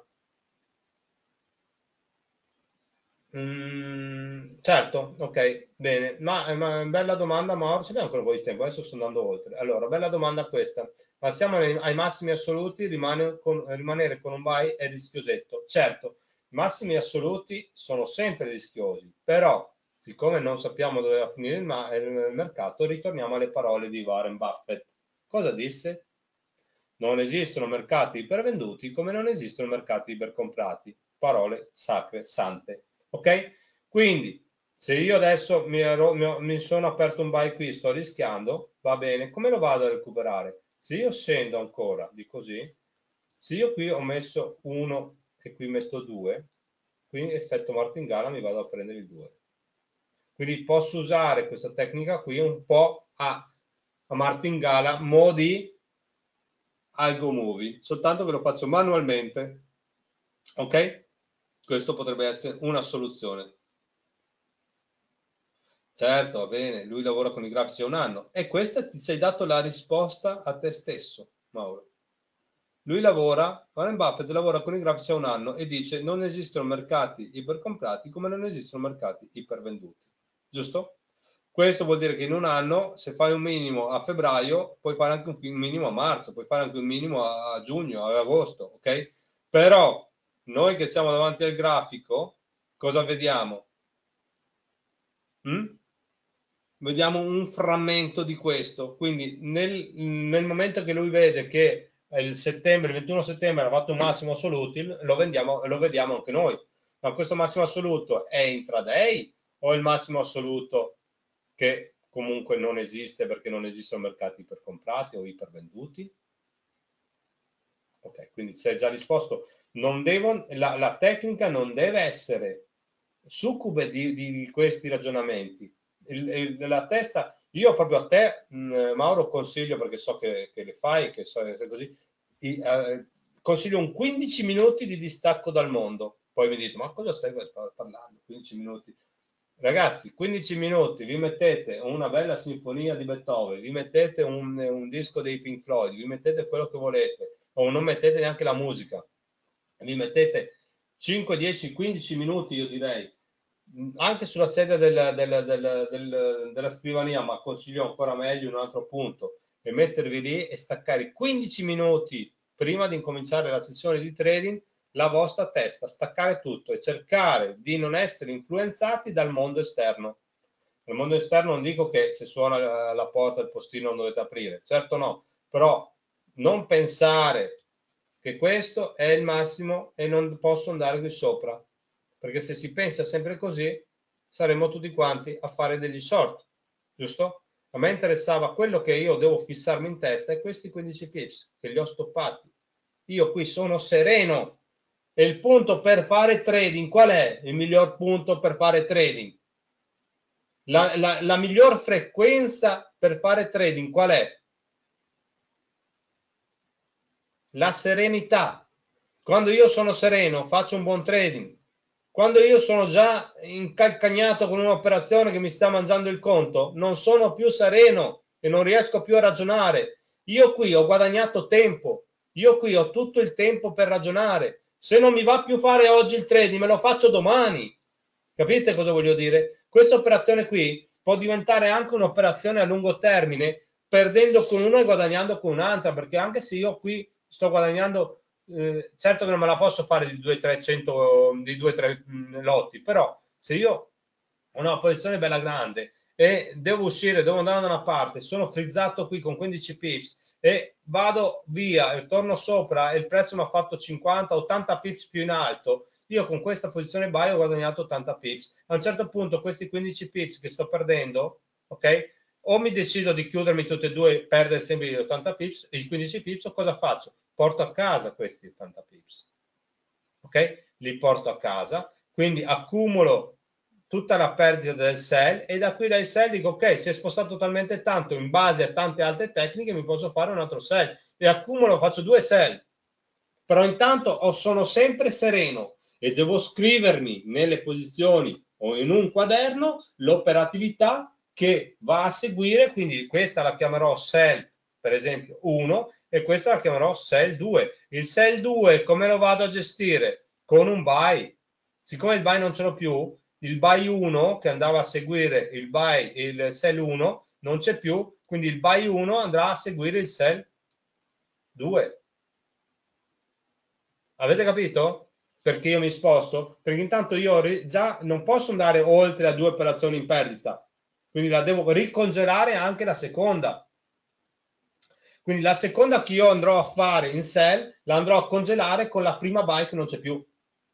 [SPEAKER 1] Mm, certo, ok, bene, ma, ma bella domanda, Mauro, ci abbiamo ancora un po' di tempo, adesso sto andando oltre. Allora, bella domanda questa, ma siamo ai, ai massimi assoluti, rimane con- rimanere con un buy è rischiosetto. Certo, i massimi assoluti sono sempre rischiosi, però siccome non sappiamo dove va a finire il, ma- il mercato, ritorniamo alle parole di Warren Buffett. Cosa disse? Non esistono mercati ipervenduti come non esistono mercati ipercomprati. Parole sacre, sante. Ok? Quindi, se io adesso mi, ero, mi, ho- mi sono aperto un buy qui, sto rischiando, va bene, come lo vado a recuperare? Se io scendo ancora di così, se io qui ho messo uno e qui metto due, quindi effetto martingala mi vado a prendere il due. Quindi posso usare questa tecnica qui un po' a, a martingala, modi algo movie, soltanto che lo faccio manualmente, ok? Questo potrebbe essere una soluzione. Certo, va bene, lui lavora con i grafici da un anno e questa ti sei dato la risposta a te stesso, Mauro. Lui lavora, Warren Buffett lavora con i grafici da un anno e dice non esistono mercati ipercomprati come non esistono mercati ipervenduti. Giusto? Questo vuol dire che in un anno, se fai un minimo a febbraio, puoi fare anche un minimo a marzo, puoi fare anche un minimo a giugno, ad agosto, ok? Però noi che siamo davanti al grafico, cosa vediamo? Mm? Vediamo un frammento di questo. Quindi nel, nel momento che lui vede che il settembre, il ventuno settembre ha fatto un massimo assoluto, lo, vendiamo, lo vediamo anche noi. Ma questo massimo assoluto è intraday o il massimo assoluto che comunque non esiste perché non esistono mercati ipercomprati o ipervenduti? Ok, quindi si è già risposto. Non devo, la, la tecnica non deve essere succube di, di questi ragionamenti. Il- il- la testa, io proprio a te, mh, Mauro, consiglio, perché so che, che le fai, che so che così, i- eh, consiglio un quindici minuti di distacco dal mondo. Poi mi dite, ma cosa stai parlando? quindici minuti. Ragazzi, quindici minuti, vi mettete una bella sinfonia di Beethoven, vi mettete un, un disco dei Pink Floyd, vi mettete quello che volete, o non mettete neanche la musica, vi mettete cinque, dieci, quindici minuti, io direi, anche sulla sedia del- del- del- del- della scrivania, ma consiglio ancora meglio un altro punto. e mettervi lì e staccare quindici minuti prima di incominciare la sessione di trading la vostra testa, staccare tutto e cercare di non essere influenzati dal mondo esterno. Nel mondo esterno non dico che se suona la porta del postino non dovete aprire, certo no, però non pensare che questo è il massimo e non posso andare qui sopra, perché se si pensa sempre così saremo tutti quanti a fare degli short, giusto? A me interessava quello che io devo fissarmi in testa e questi quindici pips che li ho stoppati. Io qui sono sereno e il punto per fare trading, qual è il miglior punto per fare trading? La, la, la miglior frequenza per fare trading qual è? La serenità. Quando io sono sereno faccio un buon trading. Quando io sono già incalcagnato con un'operazione che mi sta mangiando il conto, non sono più sereno e non riesco più a ragionare. Io qui ho guadagnato tempo, io qui ho tutto il tempo per ragionare. Se non mi va più fare oggi il trading, me lo faccio domani. Capite cosa voglio dire? Questa operazione qui può diventare anche un'operazione a lungo termine, perdendo con uno e guadagnando con un'altra, perché anche se io qui sto guadagnando, eh, certo che non me la posso fare di due trecento, di due tre lotti, però se io ho una posizione bella grande e devo uscire, devo andare da una parte, sono frizzato qui con quindici pips e vado via e torno sopra e il prezzo mi ha fatto cinquanta ottanta pips più in alto, io con questa posizione buy ho guadagnato ottanta pips. A un certo punto questi quindici pips che sto perdendo, ok? O mi decido di chiudermi tutte e due e perdere sempre gli ottanta pips, i quindici pips, o cosa faccio? Porto a casa questi ottanta pips, ok? Li porto a casa, quindi accumulo tutta la perdita del sell e da qui dai sell dico ok, si è spostato talmente tanto in base a tante altre tecniche mi posso fare un altro sell e accumulo, faccio due sell, però intanto sono sempre sereno e devo scrivermi nelle posizioni o in un quaderno l'operatività che va a seguire, quindi questa la chiamerò sell per esempio uno e questa la chiamerò sell due. Il sell due come lo vado a gestire? Con un buy. Siccome il buy non ce l'ho più, il buy uno che andava a seguire il buy il sell uno non c'è più, quindi il buy uno andrà a seguire il sell due. Avete capito? Perché io mi sposto? Perché intanto io già non posso andare oltre a due operazioni in perdita, quindi la devo ricongelare anche la seconda. Quindi la seconda che io andrò a fare in sell la andrò a congelare con la prima buy che non c'è più.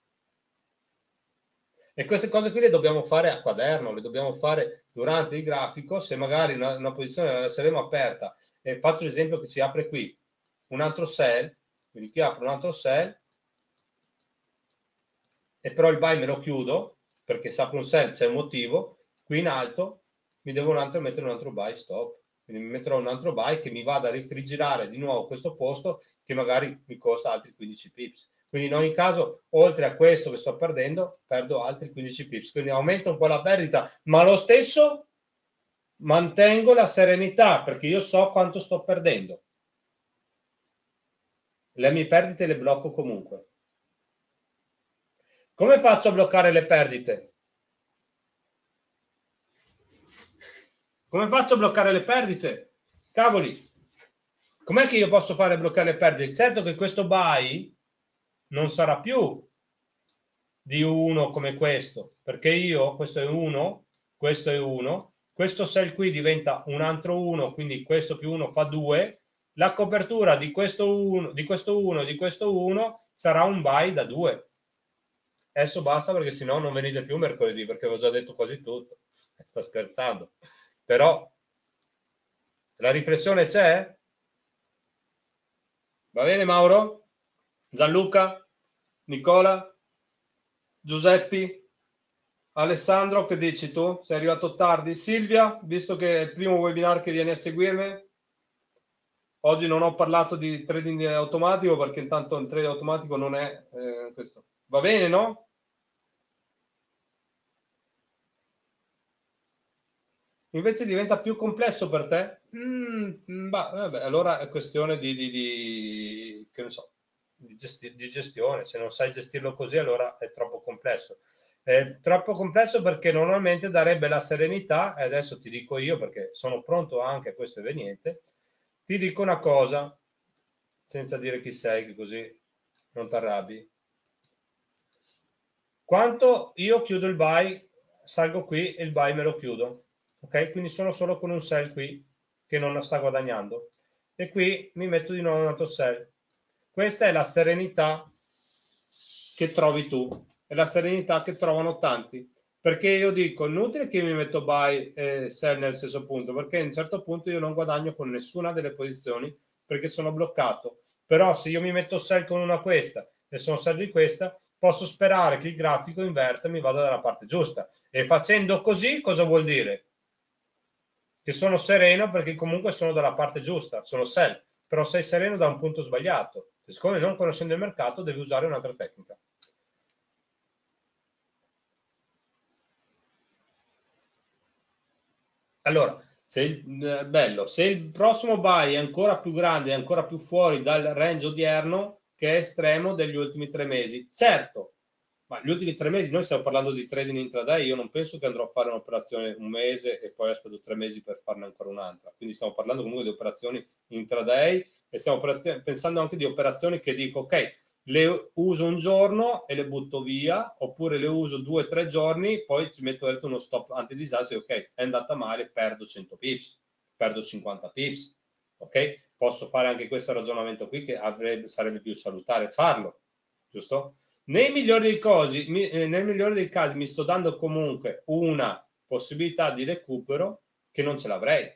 [SPEAKER 1] E queste cose qui le dobbiamo fare a quaderno, le dobbiamo fare durante il grafico, se magari una, una posizione la lasceremo aperta, e faccio l'esempio che si apre qui, un altro sell, quindi qui apro un altro sell, e però il buy me lo chiudo, perché se apro un sell c'è un motivo, qui in alto mi devo un altro mettere un altro buy stop, quindi mi metterò un altro buy che mi vada a rifrigerare di nuovo questo posto, che magari mi costa altri quindici pips. Quindi in ogni caso, oltre a questo che sto perdendo, perdo altri quindici pips. Quindi aumento un po' la perdita, ma lo stesso mantengo la serenità, perché io so quanto sto perdendo. Le mie perdite le blocco comunque. Come faccio a bloccare le perdite? Come faccio a bloccare le perdite? Cavoli, com'è che io posso fare a bloccare le perdite? Certo che questo buy non sarà più di uno come questo, perché io, questo è uno, questo è uno, questo sell qui diventa un altro uno, quindi questo più uno fa due, la copertura di questo uno, di questo uno, di questo uno sarà un buy da due. Adesso basta perché sennò non venite più mercoledì, perché ho già detto quasi tutto. Sta scherzando. Però la riflessione c'è? Va bene Mauro? Gianluca? Nicola? Giuseppi? Alessandro, che dici tu? Sei arrivato tardi? Silvia, visto che è il primo webinar che vieni a seguirmi, oggi non ho parlato di trading automatico perché intanto il trading automatico non è eh, questo. Va bene, no? Invece diventa più complesso per te? Mm, bah, vabbè, allora è questione di, di, di- che ne so, di, gesti- di gestione. Se non sai gestirlo così, allora è troppo complesso. È troppo complesso perché normalmente darebbe la serenità, e adesso ti dico io perché sono pronto anche a questo eveniente, ti dico una cosa, senza dire chi sei, che così non ti arrabbi. Quanto io chiudo il buy, salgo qui e il buy me lo chiudo, ok? Quindi sono solo con un sell qui che non sta guadagnando e qui mi metto di nuovo un altro sell. Questa è la serenità che trovi tu, è la serenità che trovano tanti, perché io dico, inutile che mi metto buy e sell nel stesso punto, perché a un certo punto io non guadagno con nessuna delle posizioni perché sono bloccato, però se io mi metto sell con una questa e sono sell di questa, posso sperare che il grafico inverta e mi vada dalla parte giusta, e facendo così cosa vuol dire? Che sono sereno perché comunque sono dalla parte giusta, sono sell, però sei sereno da un punto sbagliato, e siccome non conoscendo il mercato devi usare un'altra tecnica. Allora, se il, eh, bello, se il prossimo buy è ancora più grande, è ancora più fuori dal range odierno, che è estremo degli ultimi tre mesi, certo, ma gli ultimi tre mesi noi stiamo parlando di trading intraday, io non penso che andrò a fare un'operazione un mese e poi aspetto tre mesi per farne ancora un'altra, quindi stiamo parlando comunque di operazioni intraday e stiamo pensando anche di operazioni che dico, ok, le uso un giorno e le butto via, oppure le uso due o tre giorni, poi ci metto uno stop antidisastro, ok, è andata male, perdo cento pips, perdo cinquanta pips, ok? Posso fare anche questo ragionamento qui che avrebbe, sarebbe più salutare farlo, giusto? Nei migliori dei casi, mi, eh, nel migliore dei casi mi sto dando comunque una possibilità di recupero che non ce l'avrei.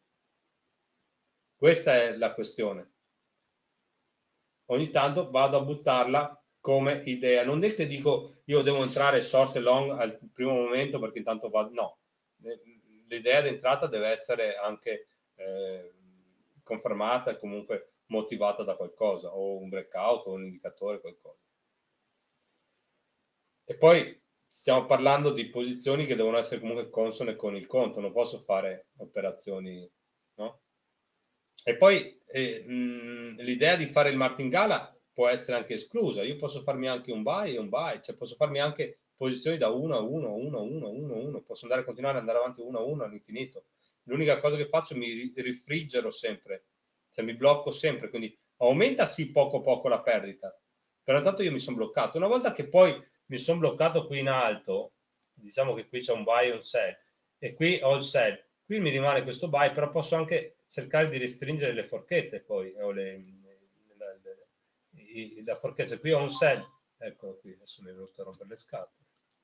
[SPEAKER 1] Questa è la questione. Ogni tanto vado a buttarla come idea. Non è che dico io devo entrare short e long al primo momento perché intanto vado. No, l'idea d'entrata deve essere anche eh, confermata e comunque motivata da qualcosa, o un breakout o un indicatore, qualcosa. E poi stiamo parlando di posizioni che devono essere comunque consone con il conto, non posso fare operazioni, no? E poi eh, l'idea di fare il martingala può essere anche esclusa. Io posso farmi anche un buy e un buy, cioè posso farmi anche posizioni da uno a uno, uno a uno, uno a uno, posso andare a continuare ad andare avanti uno a uno all'infinito. L'unica cosa che faccio è mi rifriggero sempre, cioè mi blocco sempre, quindi aumenta sì poco poco la perdita, però intanto io mi sono bloccato. Una volta che poi mi sono bloccato qui in alto, diciamo che qui c'è un buy e un sell, e qui ho il sell, qui mi rimane questo buy, però posso anche cercare di restringere le forchette poi, o le, la, le, la forchetta, qui ho un sell, eccolo qui, adesso mi è venuto a rompere le scatole.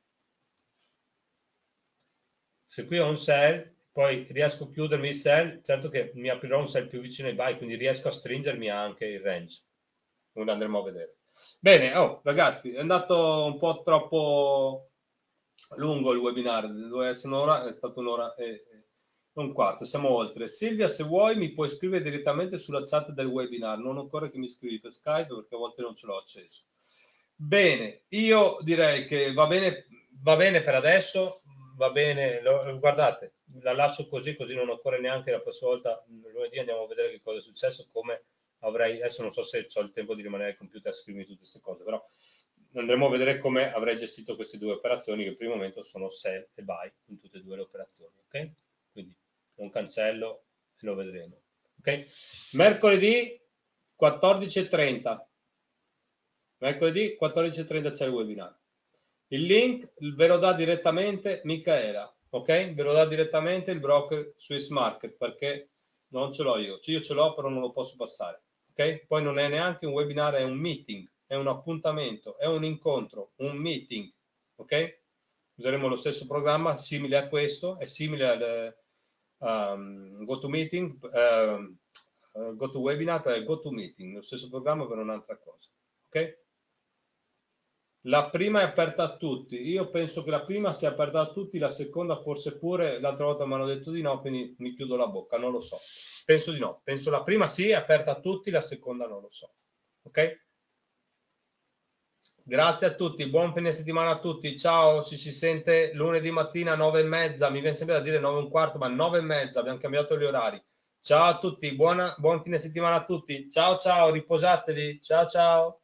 [SPEAKER 1] Se qui ho un sell, poi riesco a chiudermi il sell, certo che mi aprirò un sell più vicino ai buy, quindi riesco a stringermi anche il range. Ora andremo a vedere. Bene, oh, ragazzi, è andato un po' troppo lungo il webinar, doveva essere un'ora, è stato un'ora e, e un quarto, siamo oltre. Silvia, se vuoi mi puoi scrivere direttamente sulla chat del webinar, non occorre che mi scrivi per Skype perché a volte non ce l'ho acceso. Bene, io direi che va bene, va bene per adesso, va bene, lo, guardate, la lascio così, così non occorre neanche la prossima volta, lunedì andiamo a vedere che cosa è successo, come avrei, adesso non so se ho il tempo di rimanere al computer a scrivermi tutte queste cose, però andremo a vedere come avrei gestito queste due operazioni che per il momento sono sell e buy in tutte e due le operazioni, ok? Quindi non cancello e lo vedremo, ok? Mercoledì quattordici e trenta, mercoledì quattordici e trenta c'è il webinar. Il link ve lo dà direttamente Michaela, ok? Ve lo dà direttamente il broker Swiss Market perché non ce l'ho io, io ce l'ho però non lo posso passare, ok? Poi non è neanche un webinar, è un meeting, è un appuntamento, è un incontro, un meeting, ok? Useremo lo stesso programma simile a questo, è simile al um, GoToMeeting, uh, uh, GoToWebinar e GoToMeeting, lo stesso programma per un'altra cosa, ok? La prima è aperta a tutti, io penso che la prima sia aperta a tutti, la seconda forse pure, l'altra volta mi hanno detto di no, quindi mi chiudo la bocca, non lo so. Penso di no, penso la prima sì, è aperta a tutti, la seconda non lo so. Ok? Grazie a tutti, buon fine settimana a tutti, ciao, ci si sente lunedì mattina nove e mezza, mi viene sempre da dire nove e un quarto, ma nove e mezza, abbiamo cambiato gli orari. Ciao a tutti, buona, buon fine settimana a tutti, ciao ciao, riposatevi, ciao ciao.